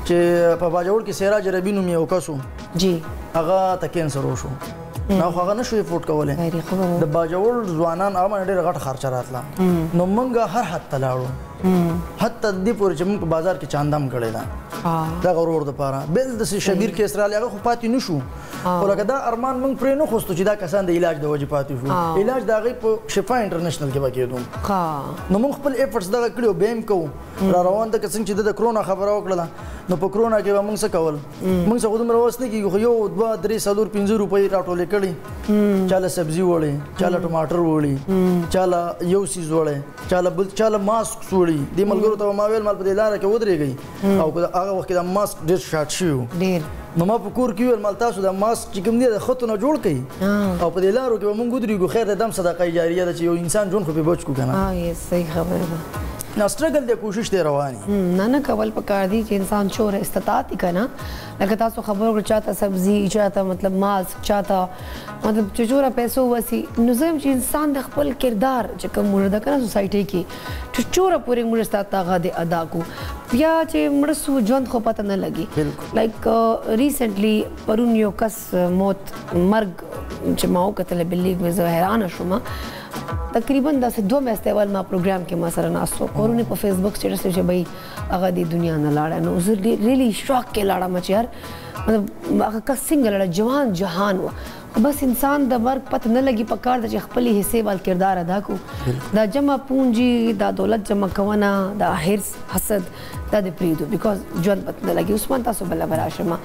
چې په باجوړ کې سراج ربي نوم یو کس و جی هغه ته کینسر وشو نو خو هغه نشو افورډ کولی د باجوړ ځوانان هغه باندې ډېره غټه خرچه راتله نو موږ هر حد ته لاړو حتی دې پورې چې موږ په بازار کې چاندام کړی ده دغه ورور دپاره بل داسې شبیر کیس رالی هغه خو پاتې نه شو خو لکه دا ارمان موږ پرې نه خوستو چې دا کسان د علاج د وجې پاتې شو علاج د هغې په شفا انټرنیشنل کې به کېدو نو موږ خپل ایفرټس دغه کړي بیا هم کوو را روان ده که څنګه چې د د کرونا خبره وکړله نو په کرونا کې به موږ څه کول موږ څه خو دومره وس نه کېږي خو یو دوه درې څلور پنځه روپۍ راټولې کړي چاله سبزي وړی چاله ټماټر وړي چاله یو سیز وړی چاله بل چاله ماسک وړي دې ملګرو ته ما ویل مال په دې لاره کې ودرېږئ او هغه وخت کې دا ماسک ډېر شاټ شوي وو نو ما په کور کې ویل مال تاسو دا ماسک چې کوم دی د خطو نه جوړ کړئ او په دې لارو کې به مونږ ودرېږو خیر د دم صدقه جاریه ده چې یو انسان ژوند خو پرې بچ کړو که نه صحیح خبره ده نه سټرګل دی کوشش دی رواني نه نه کول پکار دي چې انسان چور استطاعت یې کنه لکه تاسو خبرو کړو چاته سبزي چاته مطلب ماسک چاته مطلب چې چوره پیسو وسی نو زم چې انسان د خپل کردار چې کوم موږ د کنه سوسایټي کې چې چوره پورې موږ ستاسو هغه د ادا کو بیا چې موږ سو ژوند خو پته نه لګي لایک ریسنټلی پرون یو کس موت مرګ چې ما وکتل بلیګ مې زه حیرانه شوم تقریبا داسې دوه میاشتې اول ما پروګرام کې ما سره ناست و کورونې په فیسبوک سټیټس چې بهی هغه د دنیا نه لاړه نو زه ریلی شاک کې لاړم چې یار مطلب هغه کس څنګه لاړه جوان جهان و خو بس انسان د مرګ پته نه لګي پکار ده چې خپلې حصې وال کردار ادا کړو دا جمع پونجي دا دولت جمع کونه دا حرص حسد دا د پرېږدو بیکاز ژوند پته نه لګي عثمان تاسو بله به راشم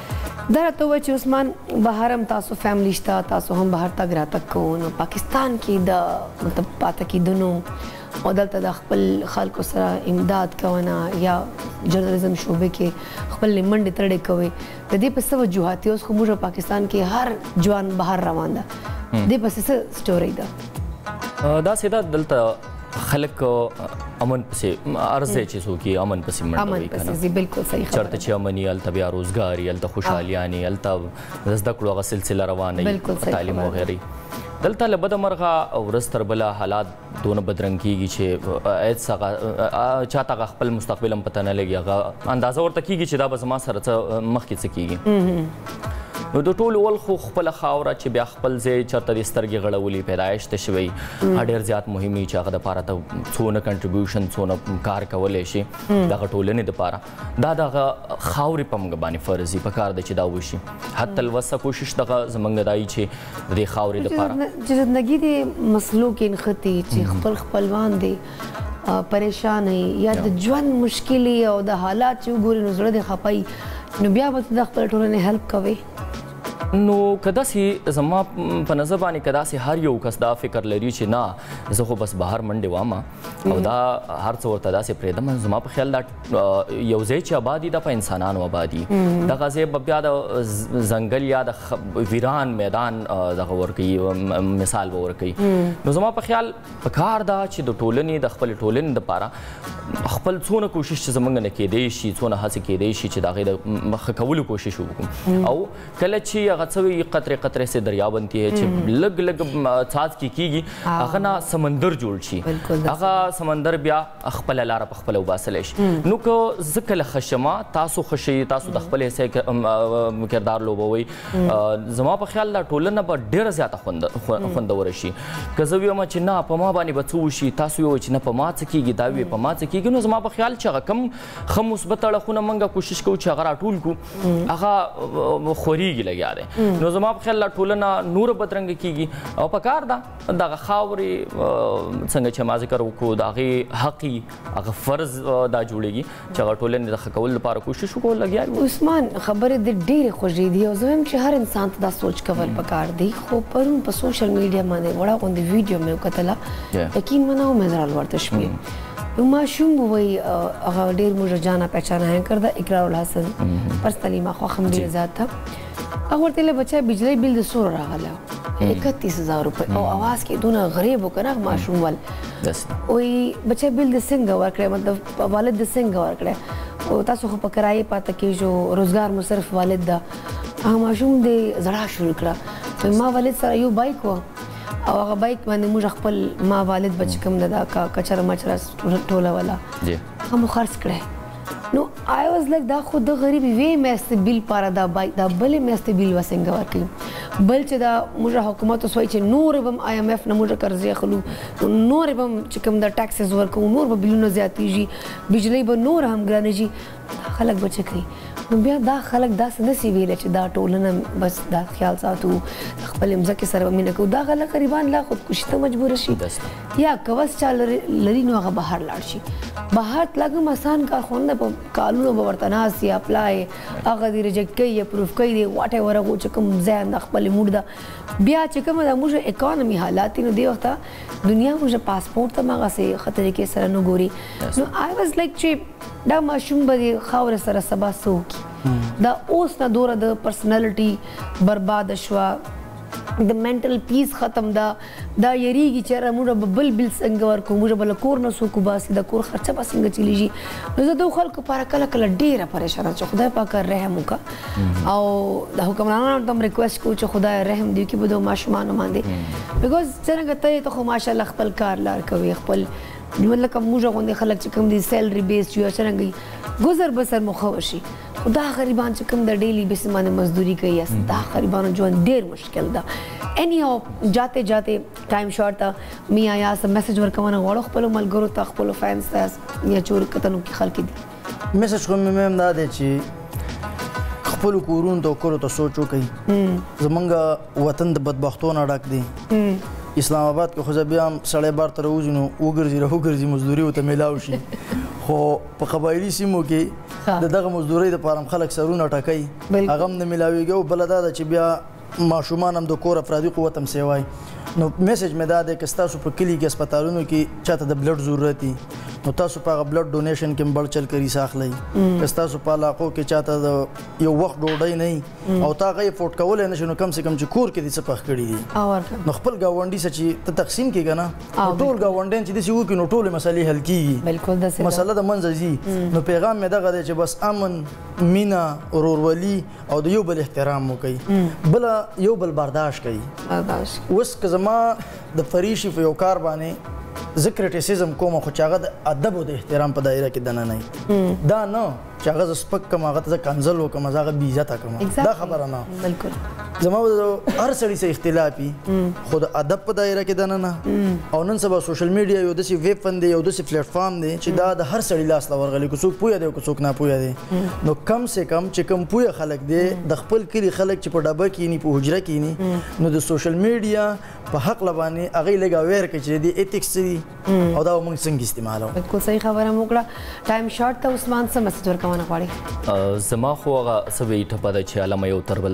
دا راته ووایه چې عثمان بهر هم تاسو فیملی شته تاسو هم بهر تګ راتګ کوو نو پاکستان کې د مطلب پاته کېدنو او دلته د خپل خلکو سره امداد کونه یا جرنالیزم شعبې کې خپل منډې ترړې کوئ د دې په څه وجوهات دي اوس خو موږ پاکستان کې هر جوان بهر روان ده دې پسې څه سټوري ده داسې ده دلته خلک امن پسې عرض دی چې څوک یې امن پسې منډه وي که نه بالکل صحیح خبره چېرته چې امن وي هلته بیا روزګار وي هلته خوشحالیانې هلته د زده کړو هغه سلسله روانه وي تعلیم وغیرې دلته له بده مرغه ورځ تر بله حالات دونه بدرنګ کېږي چې هېڅ هغه چاته هغه خپل مستقبل هم پته نه لګي هغه اندازه ورته کېږي چې دا به زما سره څه مخکې څه کېږي نو د ټولو ول خو خپله خاوره چې بیا خپل ځای چېرته د سترګې غړولي پیدایش ته شوی هغه ډېر زیات مهم وي چې هغه دپاره ته څونه کنټریبیوشن څونه کار کولی شي دغه ټولنې دپاره دا دغه خاورې په موږ باندې فرض وي پکار دی چې دا وشي حتی الوسه کوشش دغه زموږ دا وي چې د دې خاورې دپاره چې زندګي د مسلو کې نښتي چې خپل خپلوان دی پریشان یا د ژوند مشکلې او د حالات چې وګوري نو زړه دې خفایي نو بیا به ته د خپل ټولنې هیلپ کوې نو که داسې زما په نظر باندې که داسې هر یو کس دا فکر لري چې نه زه خو بس بهر منډې وامه او دا هر څه ورته داسې پرېږدم زما په خیال دا یو ځای چې آبادي دا په انسانانو آبادي دغه ځای به بیا د ځنګل یا د ویران میدان دغه ورکوي مثال به ورکوي نو زما په خیال په کار دا چې د ټولنې د خپلې ټولنې دپاره خپل څونه کوشش چې زموږ نه کېدی شي څونه هڅې کېدی شي چې د هغې د ښه کولو کوشش وکړو او کله چې هغه څه وي قطرې قطرې سے دریا بنتی ہے چې لږ لږ څاڅکي کېږي هغه نه سمندر جوړ شي هغه سمندر بیا خپله لاره په خپله وباسلی شي نو که زه کله ښه شمه تاسو ښه شئ تاسو د خپل حصې کردار لوبوئ زما په خیال دا ټولنه به ډېره زیاته خوندوره شي که زه ویم چې نه په ما باندې به څه وشي تاسو ووایئ چې نه په ما څه کېږي دا ویې په ما څه کېږي نو زما په خیال چې هغه کم ښه مثبت اړخونه موږ کوشش کوو چې هغه راټول کړو هغه خورېږي لګیا دی نو زما په خیال لا ټولنه نور بدرنګ کیږي او پکار ده دغه خاورې څنګه چې ما ذکر وکړو د هغې حق هغه فرض دا جوړېږي چې هغه ټولنې د ښه کولو لپاره کوشش وکړو لګیا یو. عثمان خبرې د ډېرې خوږې دي او زه وایم چې هر انسان ته دا سوچ کول پکار دی خو پرون په سوشل میډیا باندې وړه غوندې ویډیو مې وکتله یقین منه مې زړه ورته شوې یو ماشوم وایي هغه ډېر موږ جانا پہچانا ہے کرده اقرار الحسن پرسنلی ما خواخم ډېر زیات ته هغه ورته ویل بچی بجلی بل د څومره راغلی اکتیس هزار روپۍ او اواز کې دونه غریب و که نه ماشوم ول وایي بچی بل د څنګه ورکړی مطلب والد د څنګه ورکړی او تاسو خو په کرایې پاته کېږو روزګار مو صرف والد ده هغه ماشوم دې زړه شروع کړه ما والد سره یو بایک و او هغه بایک باندې موږ خپل ما والد بچ کوم دا کچره مچره ټوله ولا هغه مو خرڅ کړی نو آی واز لایک دا خو د غریب وی میسته بیل پاره دا بایک دا بلې میسته بیل وسنګ ورکړي بل چې دا موږ حکومت وسوي چې نور بم آی ایم ایف نه موږ قرضې اخلو نور بم چې کوم د ټاکسز ورکو نور به بیلونه زیاتېږي بجلی به نور هم ګرانېږي خلک به څه کوي نو بیا دا خلک داسې نسي ویلی چې دا ټولنه بس دا خیال ساتو خپل مځکې سره به مینه کوو دا خلک غریبان لا خودکشي ته مجبوره شي یا کوس چا لري نو هغه بهر لاړ شي بهر تلګ هم آسان کار خو نه په کالونو به ورته ناست یا اپلای هغه دې ریجکټ کوي یا پروف کوي دی واټ ایور هغه چې کوم ځای د خپل موډ ده بیا چې کومه د موږ اکانومي حالات دي نو دې وخته دنیا موږ پاسپورټ ته هغسې ښه طریقې سره نه ګوري نو آی واز لایک چې دا ماشوم به د خاورې سره سبا څه وکړي دا اوس نه دوره د پرسنالټي برباده شوه د منټل پیس ختم ده دا یریږي چې موږ به بل بل څنګه ورکو موږ به له کور نه څوک وباسي د کور خرچه به څنګه چلیږي نو زه د خلکو لپاره کله کله ډېره پریشانه چې خدای پاک رحم وکړه او د حکمرانانو ته هم ریکویسټ کوو چې خدای رحم دی وکړي په دغو ماشومانو باندې بیکاز څرنګه ته ته خو ماشاءالله خپل کار لار کوي خپل لکه موږ غوندې خلک چې کوم دي سیلري بیس یا څرنګه ګزر بسر مو ښه وشي خو دا غریبان چې کوم د ډیلی بیس باندې مزدوري کوي دا غریبانو ژوند ډېر مشکل ده اینی هاو جاتے جاتے ټایم شارټ ته میا یا څه میسج ورکونه غواړو خپلو ملګرو ته خپلو فینس ته یا چور کتنو کې خلک دي میسج خو مې هم دا دی چې خپلو کورونو ته کورو ته سوچ وکړئ زمونږ وطن د بدبختو نه ډک دی اسلام آباد کې خو زه بیا هم سړی بار ته راوځي نو وګرځي راوګرځي مزدوري ورته میلاو شي خو په قبایلي سیمو کې د دغه مزدورۍ دپاره هم خلک سرونه ټکوي هغه هم نه میلاویږي او بله دا ده چې بیا ماشومان هم د کور افرادي قوت هم سیوای نو میسج مې دا دی که ستاسو په کلي کې هسپتالونو کې چاته د بلډ ضرورت وي نو تاسو په هغه بلډ ډونیشن کې هم بړ چل کری ساخلی که ستاسو په علاقو کې چاته د یو وخت ډوډۍ نه وي او تا هغه یې افورډ کولی نه شي نو کم سے کم چې کور کې دې څه پخ کړي دي نو خپل ګاونډي سره چې ته تقسیم کړې که نه نو ټول ګاونډیان چې داسې وکړي نو ټولې مسلې حل کېږي مسله د منځه ځي نو پیغام مې دغه دی چې بس امن مینه ورورولي او د یو بل احترام وکړي بله یو بل برداشت کوي اوس که زما د فریشي په یو کار باندې زه کریټیسیزم کوم خو چې هغه د ادب او د احترام په دایره کې دننه وي دا نه چې هغه زه سپک کړم هغه ته زه کنځل وکړم زه هغه بېعزته کړم دا خبره نه زما به هر سړي سره اختلاف وي خو د ادب په دایره کې دننه او نن سبا سوشل میډیا یو داسې ویب فن دی یو داسې پلیټفارم دی چې دا د هر سړي لاس ته ورغلی که څوک پوهه دی او که څوک ناپوهه دی نو کم سے کم چې کوم پوهه خلک دی د خپل کلي خلک چې په ډبه کښېني په حجره کښېني نو د سوشل میډیا په حقله باندې هغوی لږ اویر کړي چې د ایتکس څه دي او دا به موږ څنګه استعمالوو بالکل صحیح خبره مو وکړه ټایم شارټ ته عثمان څه مسج ورکونه غواړي زما خو هغه څه به یې ټپه ده چې علامه یو تر بل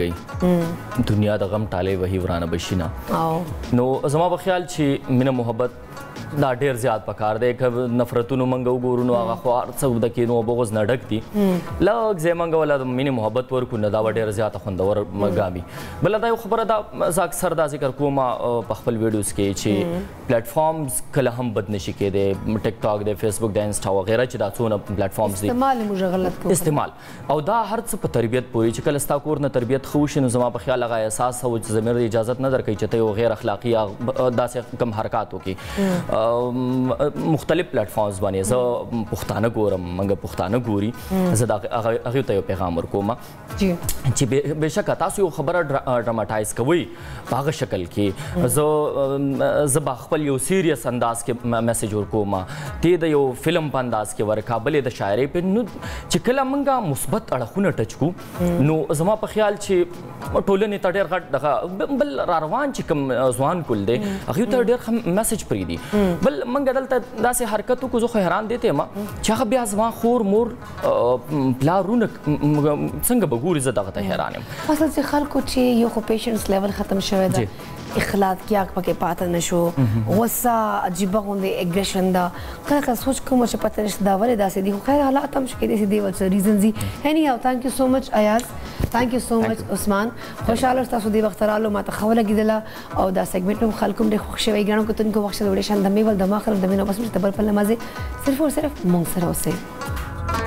زارېږئ دنیا د غم ټالۍ وهي ورانه به شي نه نو زما په خیال چې مینه محبت دا ډېر زیات پکار دی که نفرتونو موږ وګورو نو هغه خو هر څه د کینو او بغض نه ډک دي لږ ځای موږ وله د مینې محبت ورکړو نه دا به ډېره زیاته خوندور ګامي بله دا یو خبره ده زه اکثر دا ذکر کوم په خپل ویډیوز کې چې پلیټفارمز کله هم بد نشي کېدی ټیک ټاک دی فیسبوک دی انسټا وغیره چې دا څونه پلیټفارمز دي استعمال یې موږ غلط کوو استعمال او دا هر څه په تربیت پورې چې کله ستا کور نه تربیت ښه وشي نو زما په خیال هغه احساس او چې ضمیر اجازت نه درکوي چې ته یو غیر اخلاقي یا داسې کم حرکات وکړي مختلف پلیټفارمز باندې زه پښتانه ګورم موږ پښتانه ګوري زه د هغوی ته یو پیغام ورکوم چې بېشکه تاسو یو خبره ډراماټایز کوئ په هغه شکل کې زه زه به خپل یو سیریس انداز کې میسج ورکوم ته د یو فلم په انداز کې ورکا بلې د شاعرۍ په نو چې کله موږ مثبت اړخونه ټچ کو نو زما په خیال چې ټولنې ته ډېر غټ دغه بل را روان چې کوم ځوان کول دی هغوی ته ډېر ښه میسج پرېږدي بل موږ دلته داسې حرکت وکړو زه خو حیران دی ته یم چې هغه بیا زما خور مور پلارونه څنګه به ګوري زه دغه ته حیران یم اصل چې خلکو چې یو خو پیشنس لیول ختم شوی ده اخلاق کیاک پکې پاته نشو غصه عجیبه غوندې اګریشن ده کله کله سوچ کوم چې پته نشته دا ولې داسې دي خو خیر حالات هم شي کېدای شي دی ول څه ریزن دي اني هاو ثانک یو سو مچ ایاز ثانک یو سو مچ عثمان خوشاله تاسو دی وخت رالو ما ته خوله کېدله او دا سیګمنټ هم خلکو ډېر خوښ شوی ګڼم کتونکو وخت وړي شان د میول دماغ خراب د مینو بس مې تبر په لمازه صرف او صرف مونږ سره اوسه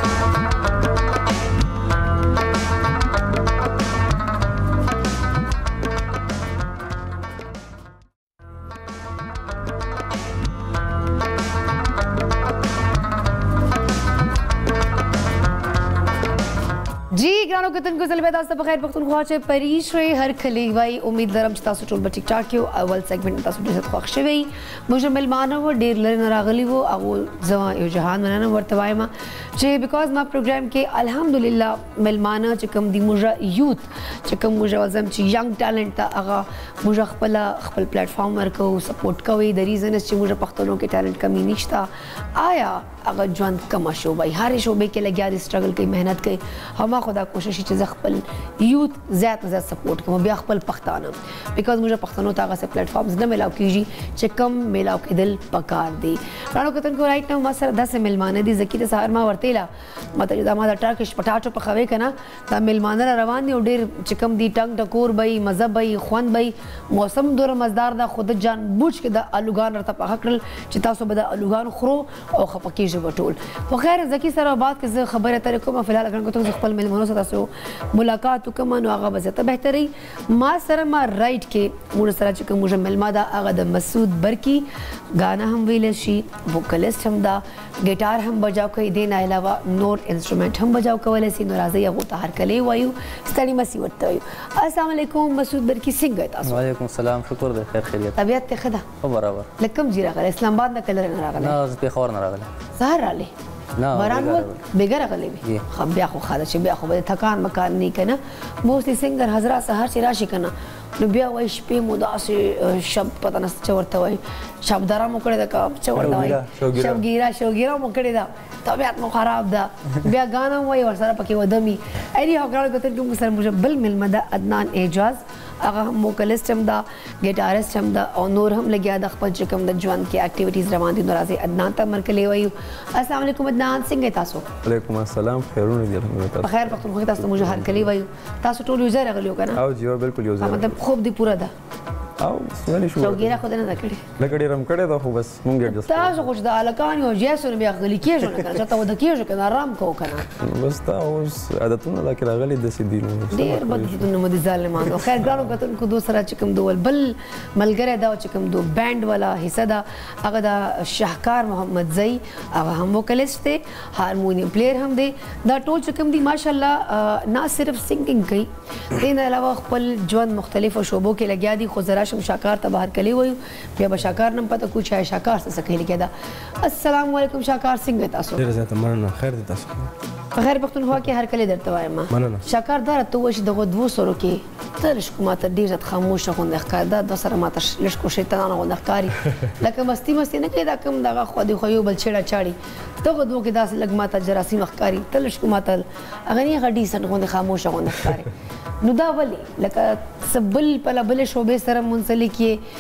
جی ګرانو کتونکو زه به تاسو ته په خیر پښتونخوا چې پریش وی هر کلی وای امید لرم چې تاسو ټول به ټیک ټاک یو اول سیګمنټ تاسو ډېر خوښ شوی موږ ملمانه و ډېر لري نه راغلی وو او زما یو جهان مننه ورته وایم چې بیکاز ما پروګرام کې الحمدلله ملمانه چې کوم دی موږ یوت چې کوم موږ وزم چې ینګ ټالنت ته هغه موږ خپل خپل پلیټ فارم ورکو سپورټ کوي د ریزن چې موږ پښتنو کې ټالنت کمی نشته آیا هغه ژوند کم شو وای هر شوبې کې لګیا دي سټرګل کوي مهنت کوي هما خدا کوشش چې زه خپل یوت زیات زیات سپورټ کوم بیا خپل پښتانه بیکاز موږ پښتنو ته هغه پلیټ فارمز نه ملاو کیږي چې کم ملاو کېدل پکار دي رانو کتونکو رائټ نو ما سره داسې ملمانه دي ذکی د سهار ما ورتیلا ماته دا ما د ټرکش پټاټو په خوي کنه دا ملمانه روان دي او ډیر چې کم دي ټنګ ټکور بای مزه بای خوان بای موسم دور مزدار دا خود جان بوج کې د الوغان رته په خکل چې تاسو به د الوغان خرو او خپکی ټول خو خیر ذکی سره بعد کې زه خبره ترې کوم فلحال اگر کوم خپل ملمنو سره تاسو ملاقات وکم نو هغه به زه بهتري ما سره ما رائټ کې موږ سره چې کوم موږ ملما دا هغه د مسعود برکی غانا هم ویل شي ووکلیست هم دا ګیټار هم بجاو کوي دین علاوه نور انسټرومنټ هم بجاو کولای شي نو راځي هغه ته هر کله وایو ستړي مسی ورته وایو السلام علیکم مسعود برکی څنګه تاسو وعلیکم السلام شکر دی خیر خیریت طبیعت ته خدا برابر لکم جی راغله اسلام آباد نه کلر نه راغله نه زه په خبر نه راغله سهار رالی نه باران و بګره غلې وي خو بیا خو خاله چې بیا خو به تکان مکان نه کنه موسلی سنگر حضرات سهار چې راشي کنه نو بیا وای شپې مو داسې شب پته نه څه ورته وای شبدارا مو کړی دا کا څه ورته وای شوګیرا شوګیرا مو کړی دا طبیعت مو خراب ده بیا غانا وای ورسره پکې ودمی اېری هغه کتل کوم سره مجه بل ملمده عدنان اعجاز هغه هم وکلیست هم دا ګیټاریست هم دا او نور هم لګیا د خپل چې کوم د ژوند کې اکټیویټیز روان دي نو راځي عدنان ته مرکلی وایو السلام علیکم عدنان څنګه تاسو وعلیکم السلام خیرونه دي په خیر پختونخوا تاسو موږ هر کلی وایو تاسو ټول یو ځای راغلیو کنه او جی بالکل یو ځای مطلب خوب دی پورا ده او سوالي شو شوګیرا خو نه کړی لکړی رم کړی دا خو بس مونږ ایڈجسټ تاسو خو د الکان یو جیسو بیا غلی کېږو نه کنه ته ود کېږو کنه آرام کو کنه بس تا اوس عادتونه دا کې راغلي د سې دینو ډیر بدونه مو دي ظالمانو خیر ګانو کتن کو دوسرا چکم دول بل ملګری دا چکم دو بانډ والا حصہ دا هغه دا شاهکار محمد زئی هغه هم وکلیست دی هارمونیم پلیئر هم دی دا ټول چکم دی ماشاءالله نه صرف سنگینګ کوي دین علاوه خپل ژوند مختلفو شوبو کې لګیا دي خو زرا شم شاکار ته بهر کلی وایو بیا به شاکار نم پته کو چې شاکار څه کوي لیکدا السلام علیکم شاکار څنګه تاسو ډیر زیاته مننه خیر دي تاسو په خیر پښتونخوا کې هر کلی درته وایم مننه شاکار دار ته وشي دغه دوه سورو کې ترش کومه ته ډیر ځت خاموشه غونډه ښکار دا د سره ماته لښکو شیطان غونډه ښکاری لکه مستی مستی نه کوي دا کوم دغه خو دی خو یو بل چړه چاړي دغه دوه کې داس لګ ماته جراثیم ښکاری تلش کومه ته اغه نه غډي سن غونډه خاموشه غونډه ښکاری نو دا ولی لکه سبل په بل شوبې سره منسلک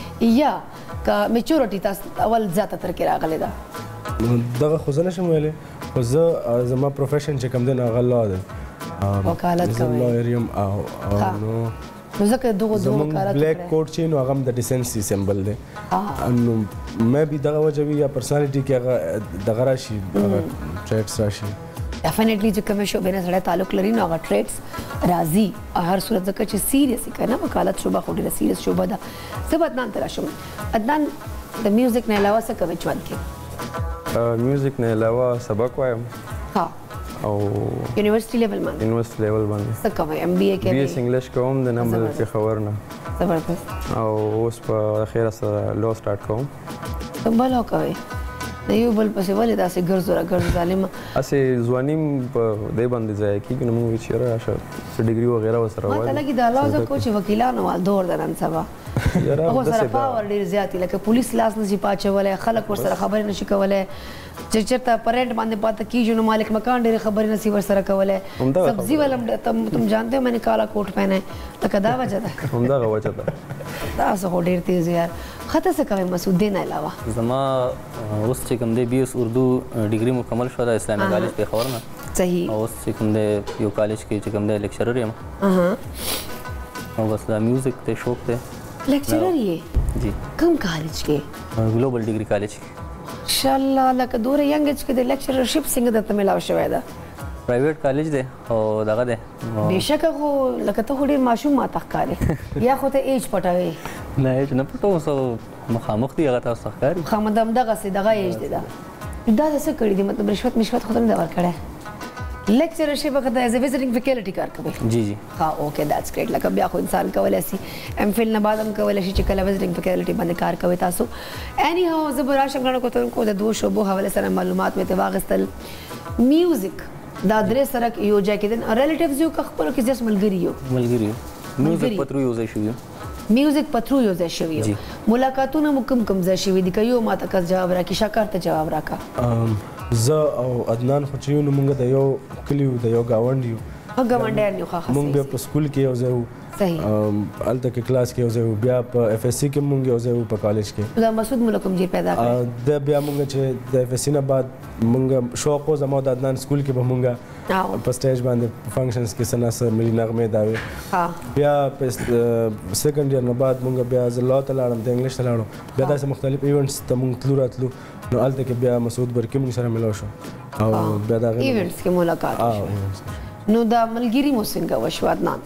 یا کا میچورټی تاسو اول زیاته تر کې راغلی دا دغه خو زه نشم ویلی خو زه زما پروفیشن چې کوم دی نو هغه لا دی وکالت کوئ لایر یم او نو نو ځکه دغه دوه وکالت بلیک کوټ چې نو هغه هم د ډیسنسي سمبل دی نو مې بي دغه وجه وي یا پرسنالټي کې هغه دغه راشي هغه ټریټس راشي ډیفینیټلی چې کوم شوبې نه سره تعلق لري نو هغه ټریټس راځي هر صورت ځکه چې سیریس کنه وکالت شوبه خو ډیره سیریس شوبه ده زه به عدنان ته راشم عدنان د میوزیک نه علاوه څه کوئ ژوند کې؟ میوزیک نه علاوه سبق وایم ها او یونیورسيټي لیول باندې یونیورسيټي لیول باندې څه کوئ؟ ایم بي اے کوئ؟ بي ایس انګلیش کوم د نمبر کې خبر نه زبردست. او اوس په اخیره سره لو سٹارټ کوم. ته بل کوئ د یو بل پسې ولې داسې ګرځو را ګرځو ظالمه؟ اسې ځواني په دې باندې ځای کېږي نو موږ وایو چې راشه څه ډګري وغیره ورسره ما ته لګي دا لازم کو چې وکیلانو وال دور ده نن سبا هغو سره پاور ډېر زیات دی لکه پولیس لاس نشي پاچولی خلک ورسره خبرې نشي کولی چې چېرته پرنټ باندې پاته کېږي نو مالک مکان ډېرې خبرې نشي ورسره کولی سبزي والا تم تم جانتے ہو میں نے کالا کوٹ پہنا ہے لکه دا وجه ده همدغه وجه ده تاسو خو ډېر تیز یار ښه ته څه کوئ مسعود دې نه علاوه؟ زما اوس چې کوم دی بي ایس اردو ډګري مکمل شوه د اسلامي کالج پېښور نه. صحیح. او اوس چې کوم دی یو کالج کې چې کوم دی لیکچرر یم او بس دا میوزیک ته شوق دی. لیکچرر یې؟ جی. کوم کالج کې؟ ګلوبل ډګري کالج کې. ماشاءالله لکه دوره ینګ ایج کې د لیکچررشپ څنګه درته میلاو شوی ده؟ پرایویټ کالج دی او دغه دی بېشکه خو لکه ته خو ډېر ماشوم ماته ښکارې یا خو ته ایج پټوې؟ نه ایج نه پټوم څه مخامخ دی هغه تاسو ته ښکاري. خامد همدغسې دغه ایج دی دا دا د څه کړي دي مطلب رشوت مشوت خو ته نه دی ورکړی؟ لیکچررشپ وخت ایز ا وزټینګ فیکلټي کار کوي؟ جی جی. ها اوکې دیټس ګریټ لکه بیا خو انسان کولی شي ایم فل نه بعد هم کولی شي چې کله وزټینګ فیکلټي باندې کار کوي تاسو. اینی هاو زه به راشم ګرانو کتونکو د دوو شعبو حوالې سره معلومات مې ترې واخیستل. میوزیک دا درې سره یو ځای کېدل ریلیټیوز یو که خپلو کې جست ملګري یو؟ ملګري یو. میوزیک په ترو یو ځای شوي یو. میوزیک په ترو یو ځای شوي یو. ملاقاتونه مو کوم کوم ځای شوي دي؟ که یو ماته کس جواب راکړي شاکر ته جواب راکړه. زه او عدنان خو چې یو نو موږ د یو کلي یو د یو ګاونډ یو ښه ګاونډیان یو ښه ښه موږ بیا په سکول کې یو ځای وو صحیح هلته کې کلاس کې یو ځای وو بیا په اف ایس سی کې موږ یو ځای وو په کالج کې. دا مسعود مو له کوم ځای پیدا کړی؟ د بیا موږ چې د اف ایس سی نه بعد موږ شوق و زما او د عدنان سکول کې به موږ په سټیج باندې فنکشنز کې څه نه څه ملي نغمې دا وې. بیا په سیکنډ ایئر نه بعد موږ بیا زه لا ته لاړم د انګلیش ته لاړم بیا داسې مختلف ایونټس ته موږ تلو راتلو نو هلته کې بیا مسعود برکي موږ سره ملاو شو او بیا د هغې ایونټس کې ملاقات وشوه. نو دا ملګري مو څنګه وشو عدنان؟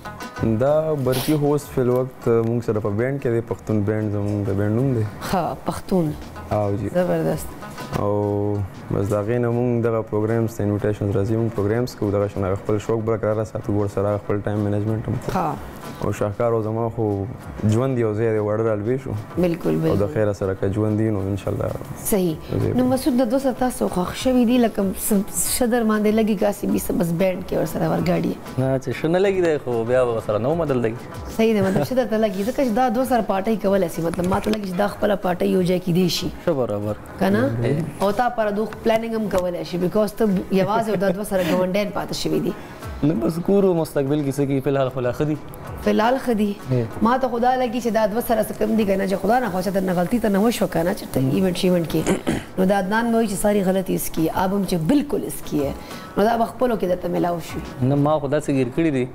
دا برکي خو اوس فی الوقت موږ سره په بینډ کې دی پښتون بینډ زموږ د بینډ نوم دی. ښه پښتون. او جی زبردست. او بس د هغې نه موږ دغه پروګرامز ته انویټیشنز راځي موږ پروګرامز کوو دغه شان خپل شوق برقراره ساتو ورسره خپل ټایم مینجمنټ هم کوو او شاهکار او زما خو ژوند یو ځای دی وړه رالوی شو بالکل بالکل او د خیره سره که ژوند دی نو انشاءالله صحیح. نو مسعود د دوه سره تاسو خوښ شوي دي لکه ښه در باندې لګي کاسې بي بس بینډ کې ورسره ورګاډي نه چې ښه نه لګي دی خو بیا به ورسره نه بدل لګي. صحیح دی مطلب ښه درته لګي ځکه چې دا دوه سره پارټۍ کولی شي مطلب ما ته لګي چې دا خپله پارټۍ یو ځای کیدی شي ښه برابر که نه او تا لپاره دوه پلانینګ هم کولی شي بیکاز ته یوازې دا دوه سره ګاونډیان پاتې شوي دي. نه بس ګورو مستقبل کې څه کېږي فلحال خو لا ښه دي فلحال ښه دي. ما ته خدا لګي چې دا دوه سره څه کم دي که نه چې خدا نخواسته درنه غلطي ته نه وشوه که نه چېرته ایونټ شیونټ کې نو دا عدنان به وایي چې ساری غلطي اس کی ہے اب هم چې بالکل اس کی ہے نو دا به خپلو کې درته میلاو شي. نه ما خو داسې ګیر کړي دي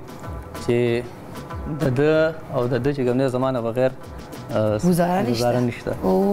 چې د ده او د ده چې کوم دی زما نه بغیر گزاره نشته.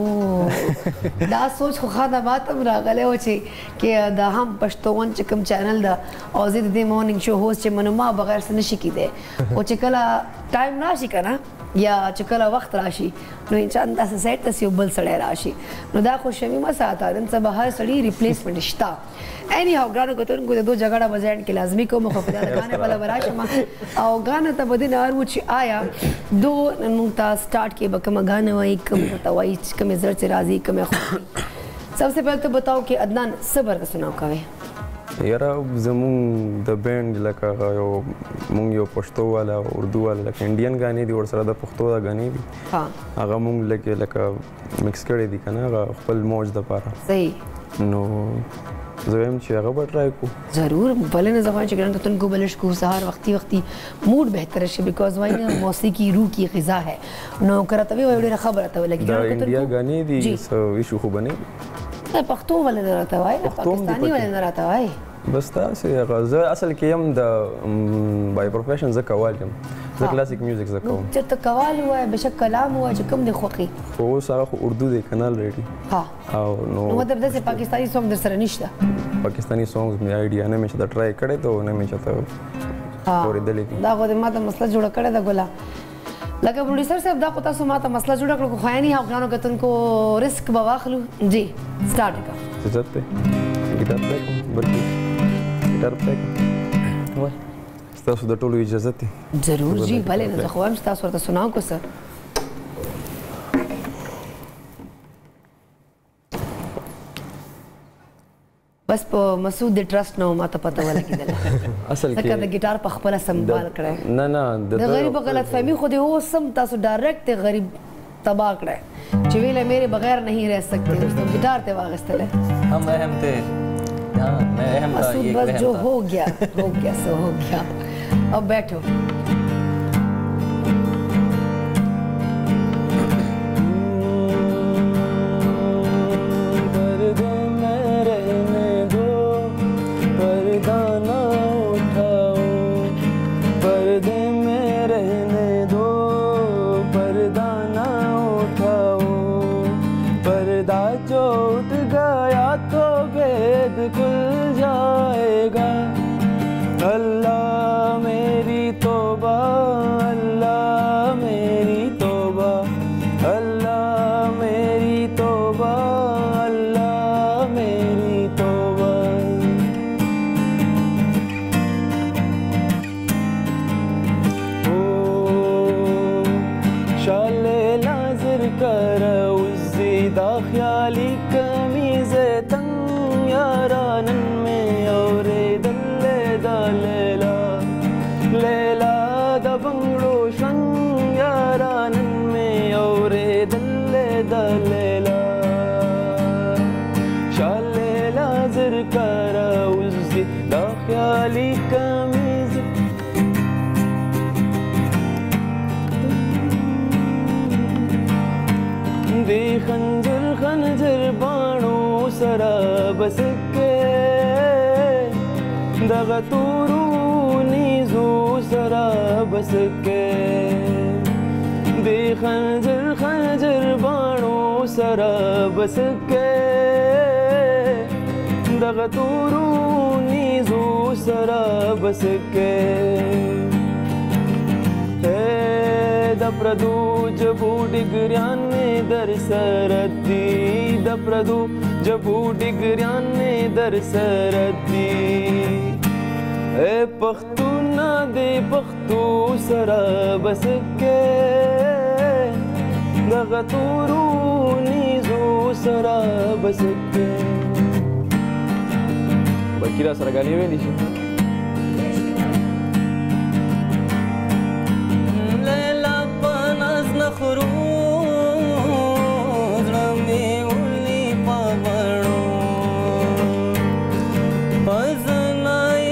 او دا سوچ خو ښه ده ما ته هم راغلی و چې کې دا هم پښتون چې کوم چینل ده او زه د دې مارننګ شو هوست چې منو ما بغیر څه نشي کیدی او چې کله ټایم راشي که نه یا چې کله وخت راشي نو انسان داسې سایډ ته یو بل سړی راشي نو دا خو شمیمه ساته نن سبا هر سړي ریپلیسمنټ شته. اینی هاو ګرانو کتونکو د دوه جګړه به زه کې لازمي کوم خو په دا ګانې بله به راشم او ګانه ته به دې نه اړ و چې آیا دو نن موږ ته سټارټ کې به کومه ګانه وایي کوم ورته وایي چې کومې زړه چې راځي کومې خوښي. سب سے پہلے تو بتاؤ کہ عدنان صبر کا سناو کوي؟ یاره زمونږ د بینډ لکه هغه یو مونږ یو پښتو والا اردو والا لکه انډین غانې دي ورسره د پښتو دا غانې دي هغه مونږ لکه لکه مکس کړی دي که نه هغه خپل موج دپاره صحیح. نو زه وایم چې هغه به ټرای کړو. ضرور بلنه زه غواړم چې ګران کتونکو بلش کو سهار وختي وختي موډ بهتر شي بیکاز وایي نه موسیقي روح کی غذا ہے نو کرته وی ډېره خبره ته ولګي دا انډیا غانې دي څه ایشو خو بنې پښتو ولې نه راته وایي پاکستاني ولې نه راته وایي بس تاسې هغه زه اصل کې یم د بای پروفیشن زه قوال یم زه کلاسیک میوزیک زه کوم چې ته قوال ووایه بېشک کلام ووایه چې کوم دې خوښي خو اوس هغه خو اردو دی که نه الریډي ها او نو مطلب داسې پاکستاني سونګ در سره نشته پاکستاني سونګز مې آیډیا نه مې چېرته ټرای کړی ته نه مې چېرته اورېدلی دي دا خو دې ما ته مسله جوړه کړې ده ګله لکه پروډوسر صاحب دا خو تاسو ما ته مسله جوړه کړه خو خو یې نه ګرانو کتونکو رسک به واخلو جی سټارټ وکړه اجازت دی ګیټار پلی کوم برکي ګیټار پلی کوم وای ستاسو د ټولو اجازت دی ضرور جی بلې نه زه خو وایم چې تاسو ورته سناو کو څه بس په مسعود د ټرست نو ماته پته ولګېدله اصل کې لکه د ګیټار په خپله سنبال کړی نه نه د غریب غلط فهمي خو دې اوس هم تاسو ډایرکټ غریب تباہ کړی چې ویله میرے بغیر نہیں رہ سکتے اوس تو ګیټار ته واغستلی हम अहम थे हाँ मैं अहम था مسعود ये بس वहम جو था हो गया हो गया सो हो गया अब बैठो बस के दगा तूरू नीजू सरा बस के दे खंजर खंजर बाणो सरा बस के दगा तूरू नीजू सरा बस के दप्रदू जबू डिगर्याने दर सरदी दप्रदू जबू डिगर्याने दर सरदी ए पख्तू ना दे पख्तू सरा बस के दगतूरू नीजू सरा बस के बकीरा सरगानी वेली शी خروج رمی اولی پاورو پزنای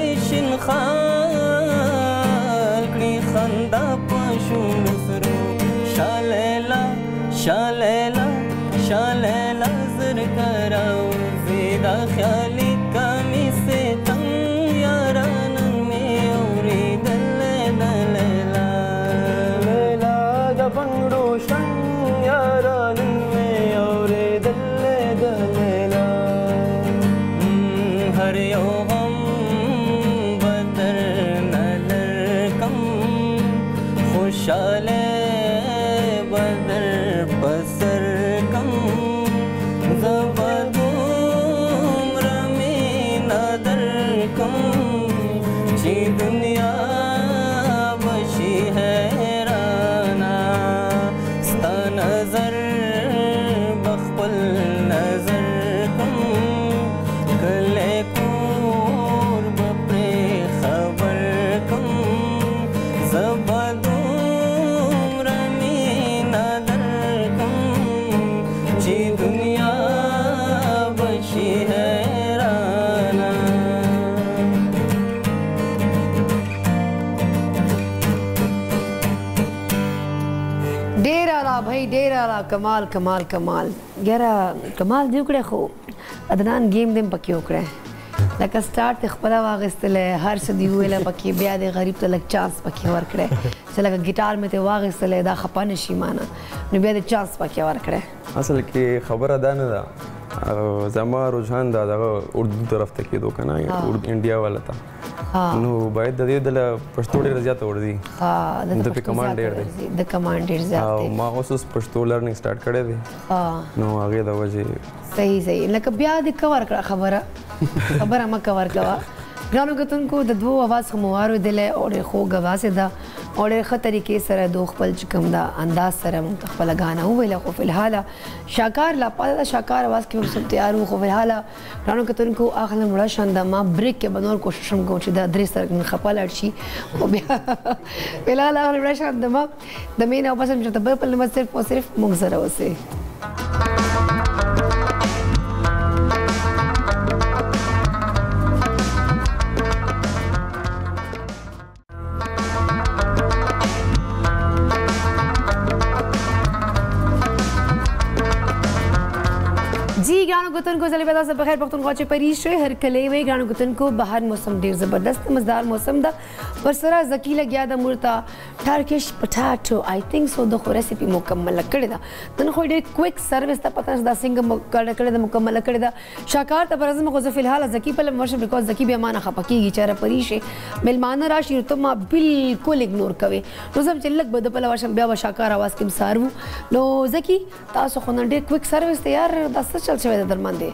شنخال کڑی خندا پاشون سرو شالیلا شالیلا شالیلا زر کراو زیدہ خیالی کمی سے تنگ یارانن میں اوری دل دلیلا لیلا دا بنگڑو شن یارانن میں اوری دل دلیلا ہر یو غم بدر نلر کم خوشالے بدر بسر کم زبادوم رمی نادر کم چی دنیا بشی حیرانا ستا نظر بخبل نظر کم کلے کور بپری خبر کم زبادوم رمی نادر کم چی دنیا بشی حیرانا ډیر اعلی بھائی ډیر اعلی کمال کمال کمال ګره کمال دی وکړه خو ادنان گیم دیم پکې وکړه لکه سٹارټ خپل واغستله هر څه دی ویله پکې بیا د غریب ته لک چانس پکې ورکړه چې لکه ګیټار مې ته واغستله دا خپانه شي مانه نو بیا د چانس پکې ورکړه اصل کې خبره ده نه ده زما رجحان دا دغه اردو طرف ته کېدو که نه اردو انډیا والا ته نو باید د دې د پښتو ډېر زیات ور دي د په کمانډ ډېر دی د کمانډ ډېر زیات دی ما اوس پښتو لرننګ سٹارټ کړی دی نو هغه د وجه صحیح صحیح لکه بیا د کور خبره خبره ما کور کوا ګرانو کتونکو د دوو اواز خو مو واورېدلی او ډېر خوږ اواز یې ده او ډېر ښه طریقې سره دو خپل چې کوم دا انداز سره موږ خپله ګانا وویله خو فلحاله شاکار لا پاته ده شاکار اواز کې هم سب تیار وو خو فلحاله ګرانو کتونکو اخله مړه شان ده ما بریک کې به نور کوشش هم کوم چې دا درې سره من خپه لاړ شي خو بیا فلحاله اخله مړه شان ده ما د مینه او بس هم چې ته بل نمبر صرف او صرف موږ سره اوسئ जी ګرانو کتونکو زه به تاسو په خیر پښتونخوا چې پریش شوی هر کلی وی ګرانو کتونکو بهر موسم ډیر زبردست مزدار موسم ده پر سره زکی لګیا د مورتا ټرکش پټاټو آی تھنک سو د خو ریسیپي مکمل کړی دا تن خو ډیر کویک سرویس ته پته دا څنګه مکمل کړی دا مکمل کړی دا شاکار ته پرزم خو زه فلحال زکی په لمشه بیکاز زکی به مانه خپکیږي چاره پریش ملمانه راشي ته ما بالکل اګنور کوي نو زم چې لګ بده په لواشم بیا شاکار आवाज کې سارو نو زکی تاسو خو نن ډیر کویک سرویس ته یار دا څه چل شوی در من دی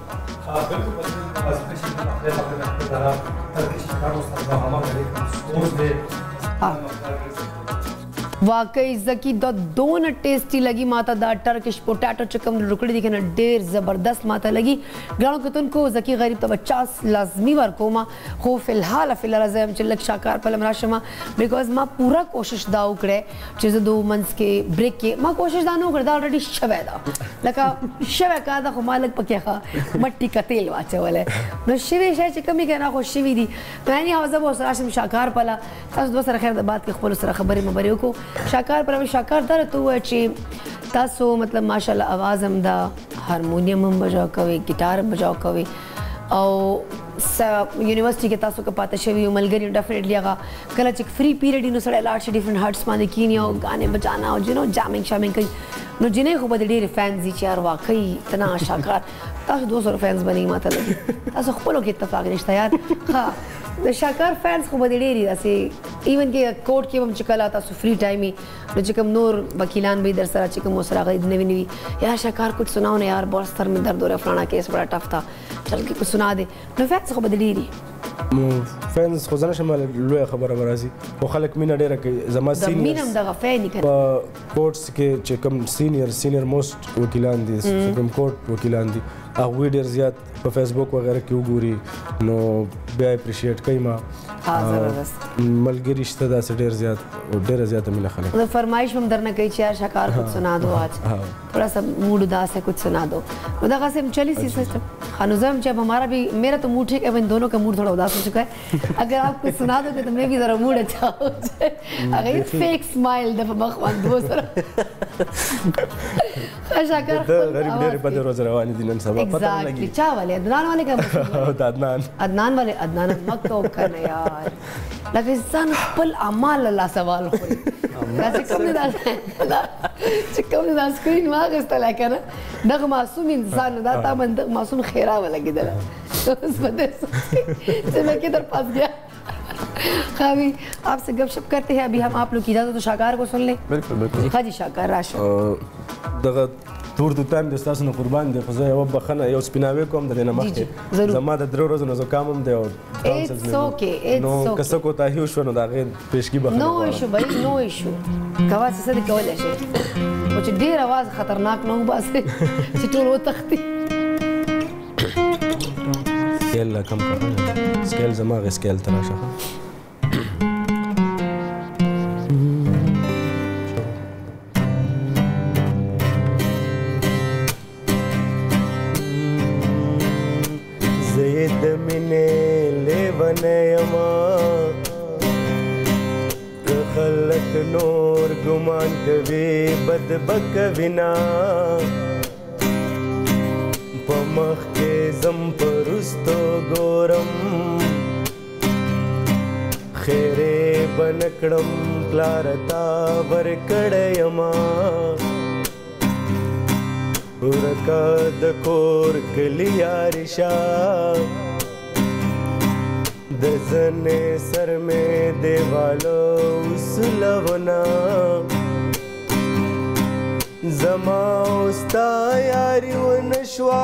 واقعي زکی دا دون ټیسټي لګي ماته دا ټرکش پوټاټو چکم رکړی دي کنه ډیر زبردست ماته لګي ګرانو کتونکو زکی غریب ته پچاس لازمی ورکوما خو فلحال فلحال زم چې لک شاکار په لمرا شمه بیکاز ما پورا کوشش دا وکړه چې زه دوه منس کې بریک کې ما کوشش دا نه وکړ دا الریډي شوه دا لکه شوه کا دا خو مالک پکې ښه مټی کتیل واچولې نو شوه شای چې کمی کنه خو شوی دي معنی حوزه بو سره شم شاکار پلا تاسو دوه سره خیر د بات کې خپل سره خبرې مبرې وکړو شاکار پر شاکار در تو چې تاسو مطلب ماشاءالله आवाज هم دا هارمونیم هم بجاو کوي ګیټار هم بجاو کوي او یونیورسيټي کې تاسو کې پاتې شوی ملګری ډیفینټلی هغه کله چې فری پیریډ نو سره لاړ شي ډیفرنٹ هارټس باندې کینی او غانې بجانا او جنو جامینګ شامینګ کوي نو جنې خو به ډېر فینز دي چې یار واقعي تنا شاکار تاسو دوه سره فینز بنئ ماته لګي تاسو خپلو کې اتفاق نشته یار ها د شاکار فینس خو به ډېر داسې ایون کې کوټ کې هم چې کله تاسو فری ټایم نو چې کوم نور وکیلان به در سره چې کوم سره غوښتنې نوي نوي یا شاکار کچھ سناؤ نه یار بہت سر میں درد ہو رہا ہے فلانا کیس بڑا ټف تھا چل کې کچھ سنا دے نو فینس خو به ډېر فینس خو ځنه شمال لوی خبره برازي خو خلک مینه ډېره کوي زما سینیئر مینم دغه فین په کوټس کې چې کوم سینیئر سینیئر موست وکیلان دي سپریم کورټ وکیلان دي هغه ډېر زیات په فیسبوک وغیرہ کې وګوري نو بیا اپریشیټ کوي ما ملګری شته داسې ډېر زیات ډېر زیات مینه خلک د فرمایش هم درنه کوي چې یار شاکار کچھ سنا دو آج تھوڑا سا موڈ اداس ہے کچھ سنا دو دغه سے چلی سی سسٹم خانوزم جب ہمارا بھی میرا تو موڈ ٹھیک ہے ان دونوں کا موڈ تھوڑا اداس ہو چکا ہے اگر آپ کچھ سنا دو گے تو میں بھی ذرا موڈ اچھا ہو جائے اگر فیک اسمائل د مخوان دو سره شاکار غریب ډېر بد روز روان دي نن سبا پته نه لګي چا والے عدنان والے کا عدنان عدنان والے عدنان مکه وکنه یار لکه ځان خپل اعمال الله سوال خوري دا چې کوم دا چې کوم دا سکرین واغسته لکنه دغه معصوم انسان دا تا من معصوم خیرا ولګیدل اوس بده چې میں کدھر پاس گیا خاوی آپ سے گپ شپ کرتے ہیں ابھی ہم آپ لوگ کی اجازت تو شاکار کو سن لیں بالکل بالکل ہاں جی شاکار راشه دغه تور د تایم د تاسو نه قربان دي خو زه یو بخنه یو سپیناوي کوم د نه مخکې زما د درو ورځو نه زکام هم دی او اټس اوکے اټس نو کسه کو ته هیڅ شو نو دا غي پیشکی بخنه نو ایشو بھائی نو ایشو کوا څه دې کولای شي او چې ډیر आवाज خطرناک نه وباسي چې ټول وتختی سکیل کم کړه سکیل زما غي سکیل تراشه زید منے لیونے یما خلق نور گمان کوي بد بک وینا پمخ کې زم پرستو ګورم خیره بنکړم کلارتا ور کړیما ورکا د کور کلی یارشا दजने सर में देवालो उसलवना जमा उस्ता यारी व नशवा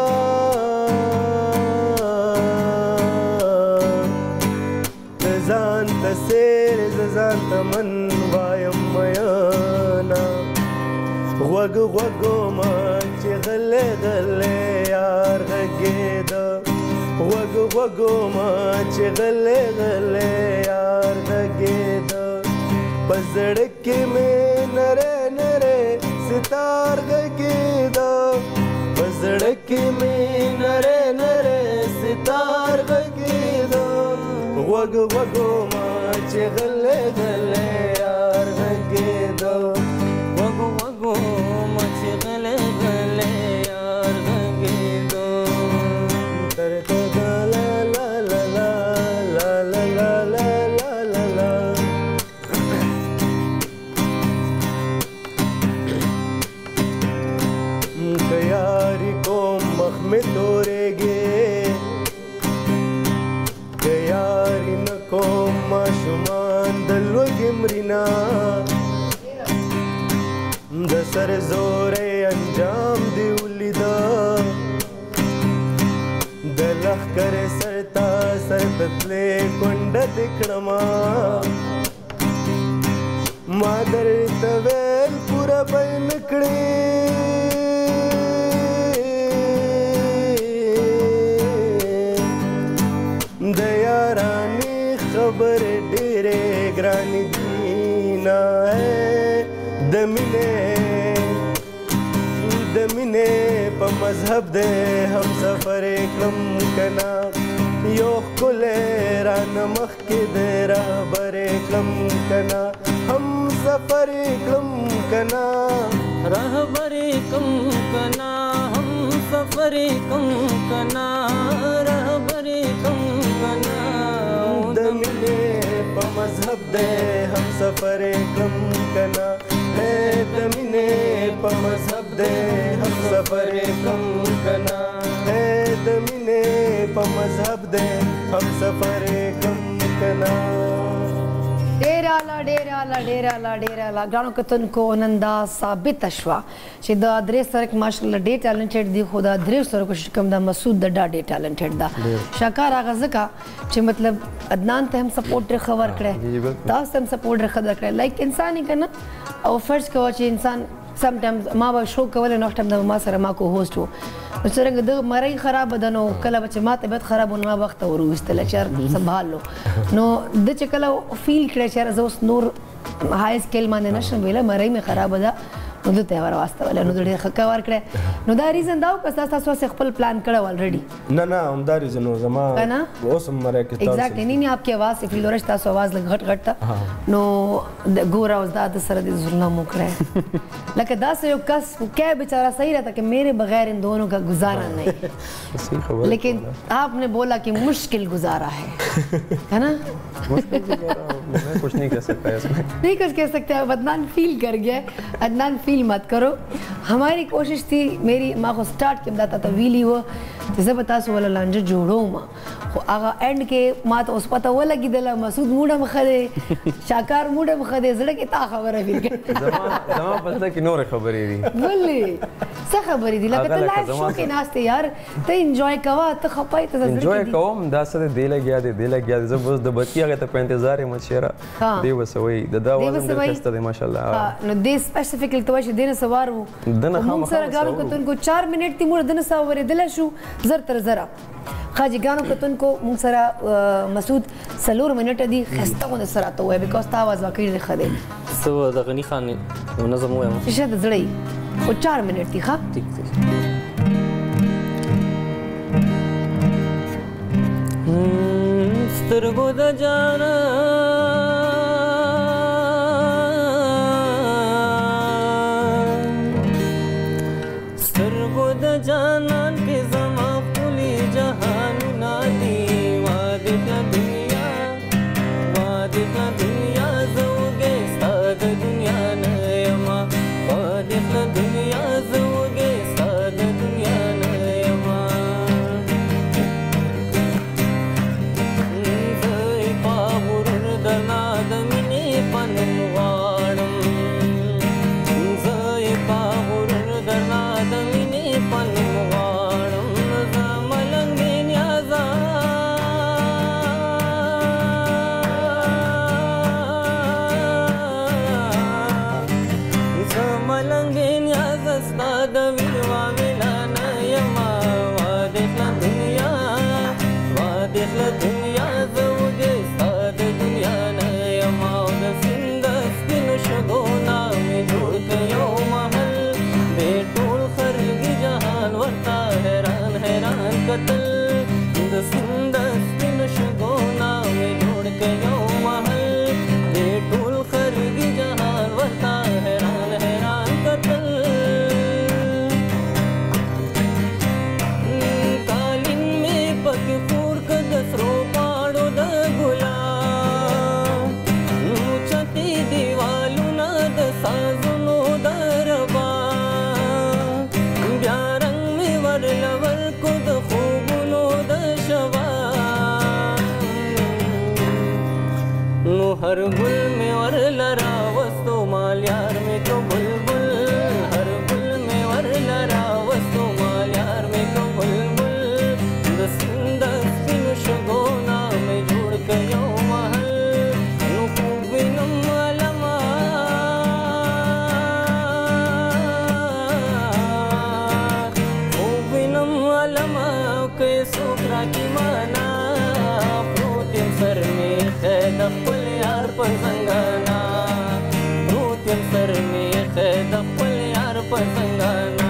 जजान तसेर जजान तमन वायम मयाना वग वगो मा चगले गले यार गगेदा वग वगो मा चगले गले यार गगेदा पजड़के में नरे नरे सितार गगेदा पजड़के में नरे नरे सितार गगेदा वग वगो मा चगले गले यार गगेदा वग वगो मा चगले गले यार गगेदा तरता ला ला ला ला ला ला ला ला ला ला कयारी को मख में तोड़ेगे कयारी न को माशुमान दलव गिमरिना दसर जोरे अंजाम दी उलिदा दलख करे सरता सर पतले कुंड दिखणमा मादर तवेल पूरा बैनकड़ी दया रानी खबर डेरे ग्रानी दीना है दमिने दमिने प मजहब दे हम सफर कम कना यो कुले रान मख के दे बरे कम कना हम सफर कम कना राह बरे कम कना हम सफर कम कना राह बरे कम कना दमिने प मजहब दे हम सफर कम कना है दमिने प मजहब दे हम सफर कम कना है दमिने प मजहब दे हम सफर कम कना डेरा ला डेरा ला डेरा ला डेरा ला गाणो कतन को नंदा साबित अश्वा چې دا درې سره ماشاءالله ډېر ټالنټډ دی خو دا درې سره کوشش کوم دا مسعود د ډا ډېر ټالنټډ دا شاکار هغه ځکه چې مطلب عدنان ته هم سپورټ خبر کړي تاسو هم سپورټ خبر کړي لایک انسان یې کنه او فرض کوه چې انسان سم ټایمز ما به شو کول نو ټایم د ما سره ما کو هوست وو څنګه د مړی خراب بدنو کله به چې ما طبیعت خراب ونه ما وخت ورو چر سنبھال لو نو د چې کله فیل کړی چې زه اوس نور های سکیل باندې نشم ویلی مړی مې خراب ده نو دلته یې ورواستولی نو د ډېر ښه کار ورکړی نو دا ریزن دا و که تاسو تاسو خپل پلان کړی الریډي نه نه همدا ریزن و زما اوس هم مری کې تاسو ایگزیکټلی نه نه آپ کی आवाज سے فیل ہو رہا ہے تاسو आवाज لږ غټ غټ تا نو ګوره اوس دا د سره د ظلم وکړی لکه داسې یو کس کیا بیچارہ صحیح رہتا کہ میرے بغیر ان دونوں کا گزارا نہیں لیکن آپ نے بولا کہ مشکل گزارا ہے ہے نا میں کچھ نہیں کہہ سکتا اس میں نہیں کچھ کہہ سکتے عدنان فیل کر گیا عدنان فیل مت کرو ہماری کوشش تھی میری ماں کو سٹارٹ کے امداد تا ویلی وہ جیسے بتا سو والا لانجا جوڑو ماں خو آغا اینڈ کے ماں تو اس پتا وہ لگی دلا مسعود موڑا مخدے شاکار موڑا مخدے زڑا کی تا خبر ہے پھر کے زمان پتا کہ نور خبری دی بولی سا خبری دی لکہ تا لائف شو کے ناستے یار تا انجوائے کوا تا خپائی تا زڑا کی دی انجوائے کوام دا سا دے لگیا دے دے لگیا دے زب دا بچی آگے تا پہ انتظار ہے مچیرہ دے وسوئی دا دا وازم دل کستا دے ماشاءاللہ نو دے سپیسیفکل تو واشی دین سوار ہو مونگ سر گانو کتن کو چار منٹ تی موڑ دن ساوری دل شو زر تر زرا خاجی گانو کتن کو مونگ سر مسعود سلور منٹ دی خستا ہوں سر آتا ہوا ہے بیکاز تا آواز واقعی رکھا دے سو دا غنی خان نظم ہوا ہے شاید زڑائی وہ چار منٹ تی خواہ ٹھیک ٹھیک سترگو دا جانا سترگو دا جانان کے زما پولی جہان نادی وادکا دنیا وادکا دنیا زوگے ساد دنیا نیما وادکا دنیا زوگے ساد دنیا نیما देखला दुनिया वा देखला दुनिया जवगे साद दुनिया न यमाद सिंदस दिन शगोना में जोड़ के यो महल बेटूल खरगी जहान वरता हैरान हैरान कतल सिंदस दिन शगोना में जोड़ के यो महल बेटूल खरगी जहान वरता हैरान हैरान कतल कालिन में पग फूर का दसरो पाड़ो द गुला ऊंचती दीवालू ना द साजुनो दरबा ब्यारंग में वर लवर को द खूबुनो द शवा नु हर गुल में वर लरा वस्तो माल यार में तो बुलबुल हर गुल में वर लरा वस्तो माल यार में तो बुलबुल दसिंदस बिन शगोना में जोड़ के यो महल नु खूबिनम अलमा खूबिनम अलमा के सोकरा की माना प्रोत्यम सर में खैद पल यार पसंगाना प्रोत्यम सर में खैद पल यार पसंगाना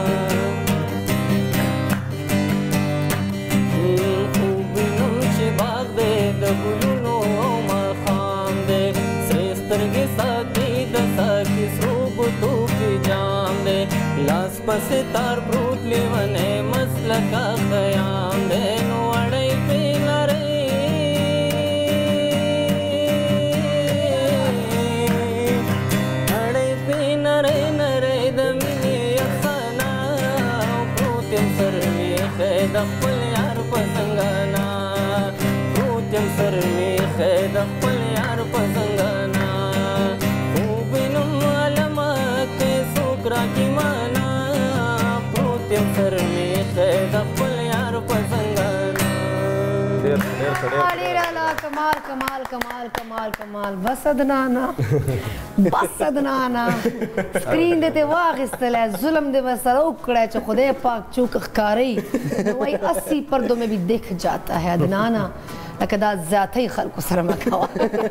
खूबिनम शिबाग दे दबुलुनो मा खाम दे श्रेष्ठर के साथी दसा की सूब तो की जाम दे लास पसे तार प्रूट लेवने मसल का खयाम दे नो अड़े पे नरे अड़े पे नरे नरे दमिने अफसाना प्रोत्यम सर में खैद पल यार पसंगाना प्रोत्यम सर में खैद पल यार पसंगाना खूबिनम अलमा के सोकरा की माना प्रोत्यम सर में खैद पल यार पसंगाना अरे राला कमाल कमाल कमाल कमाल कमाल बस अदनाना बस अदनाना स्क्रीन देते वागिस्तल है जुल्म दे बस उकड़ा च खुदे पाक चूक कारी वही अस्सी पर्दों में भी दिख जाता है अदनाना लकदा ज़ाती खल्को सरमा खावा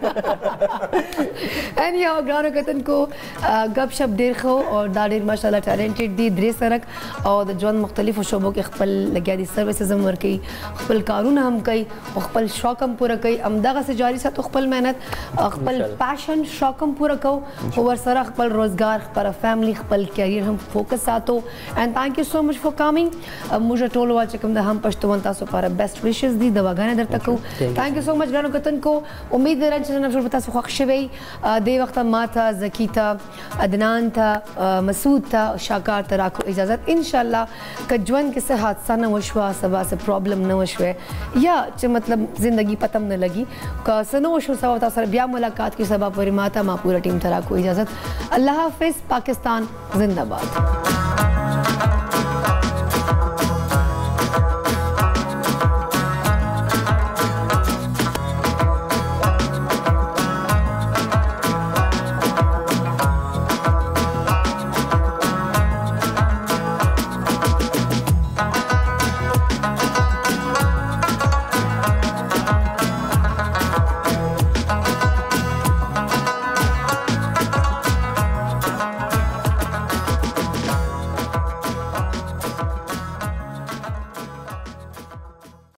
एनी हाउ ग्रानो कतन को गपशप डेर खो और दा डेर माशाल्लाह टैलेंटेड दी द्रे सरक और जौन मुख्तलिफ शोबों के खपल लगिया दी सर्विसेज हम वर्कई खपल कानून हम कई खपल शौक हम पूरा कई अमदागा से जारी सा तो खपल मेहनत खपल पैशन शौक हम पूरा को ओवर सरा खपल रोजगार खपल फैमिली खपल कैरियर हम फोकस आतो and thank you so much for coming मुझे टोल वा चकम दा हम पश्तवन तासो पर बेस्ट विशेस दी दवागाने दर तक थैंक यू सो मच ग्रानो कतन को उम्मीद है रंजन नफर बता सो खशवे दे वक्त माता जकीता अदनान था मसूद था शाकार तरा को इजाजत इंशाल्लाह कजवन के से हादसा न वशवा सबा से प्रॉब्लम न वशवे या च मतलब जिंदगी पतम न लगी का सनो वशो सबा ता सर ब्या मुलाकात की सबा पर माता मा पूरा टीम तरा को इजाजत अल्लाह हाफिज पाकिस्तान जिंदाबाद।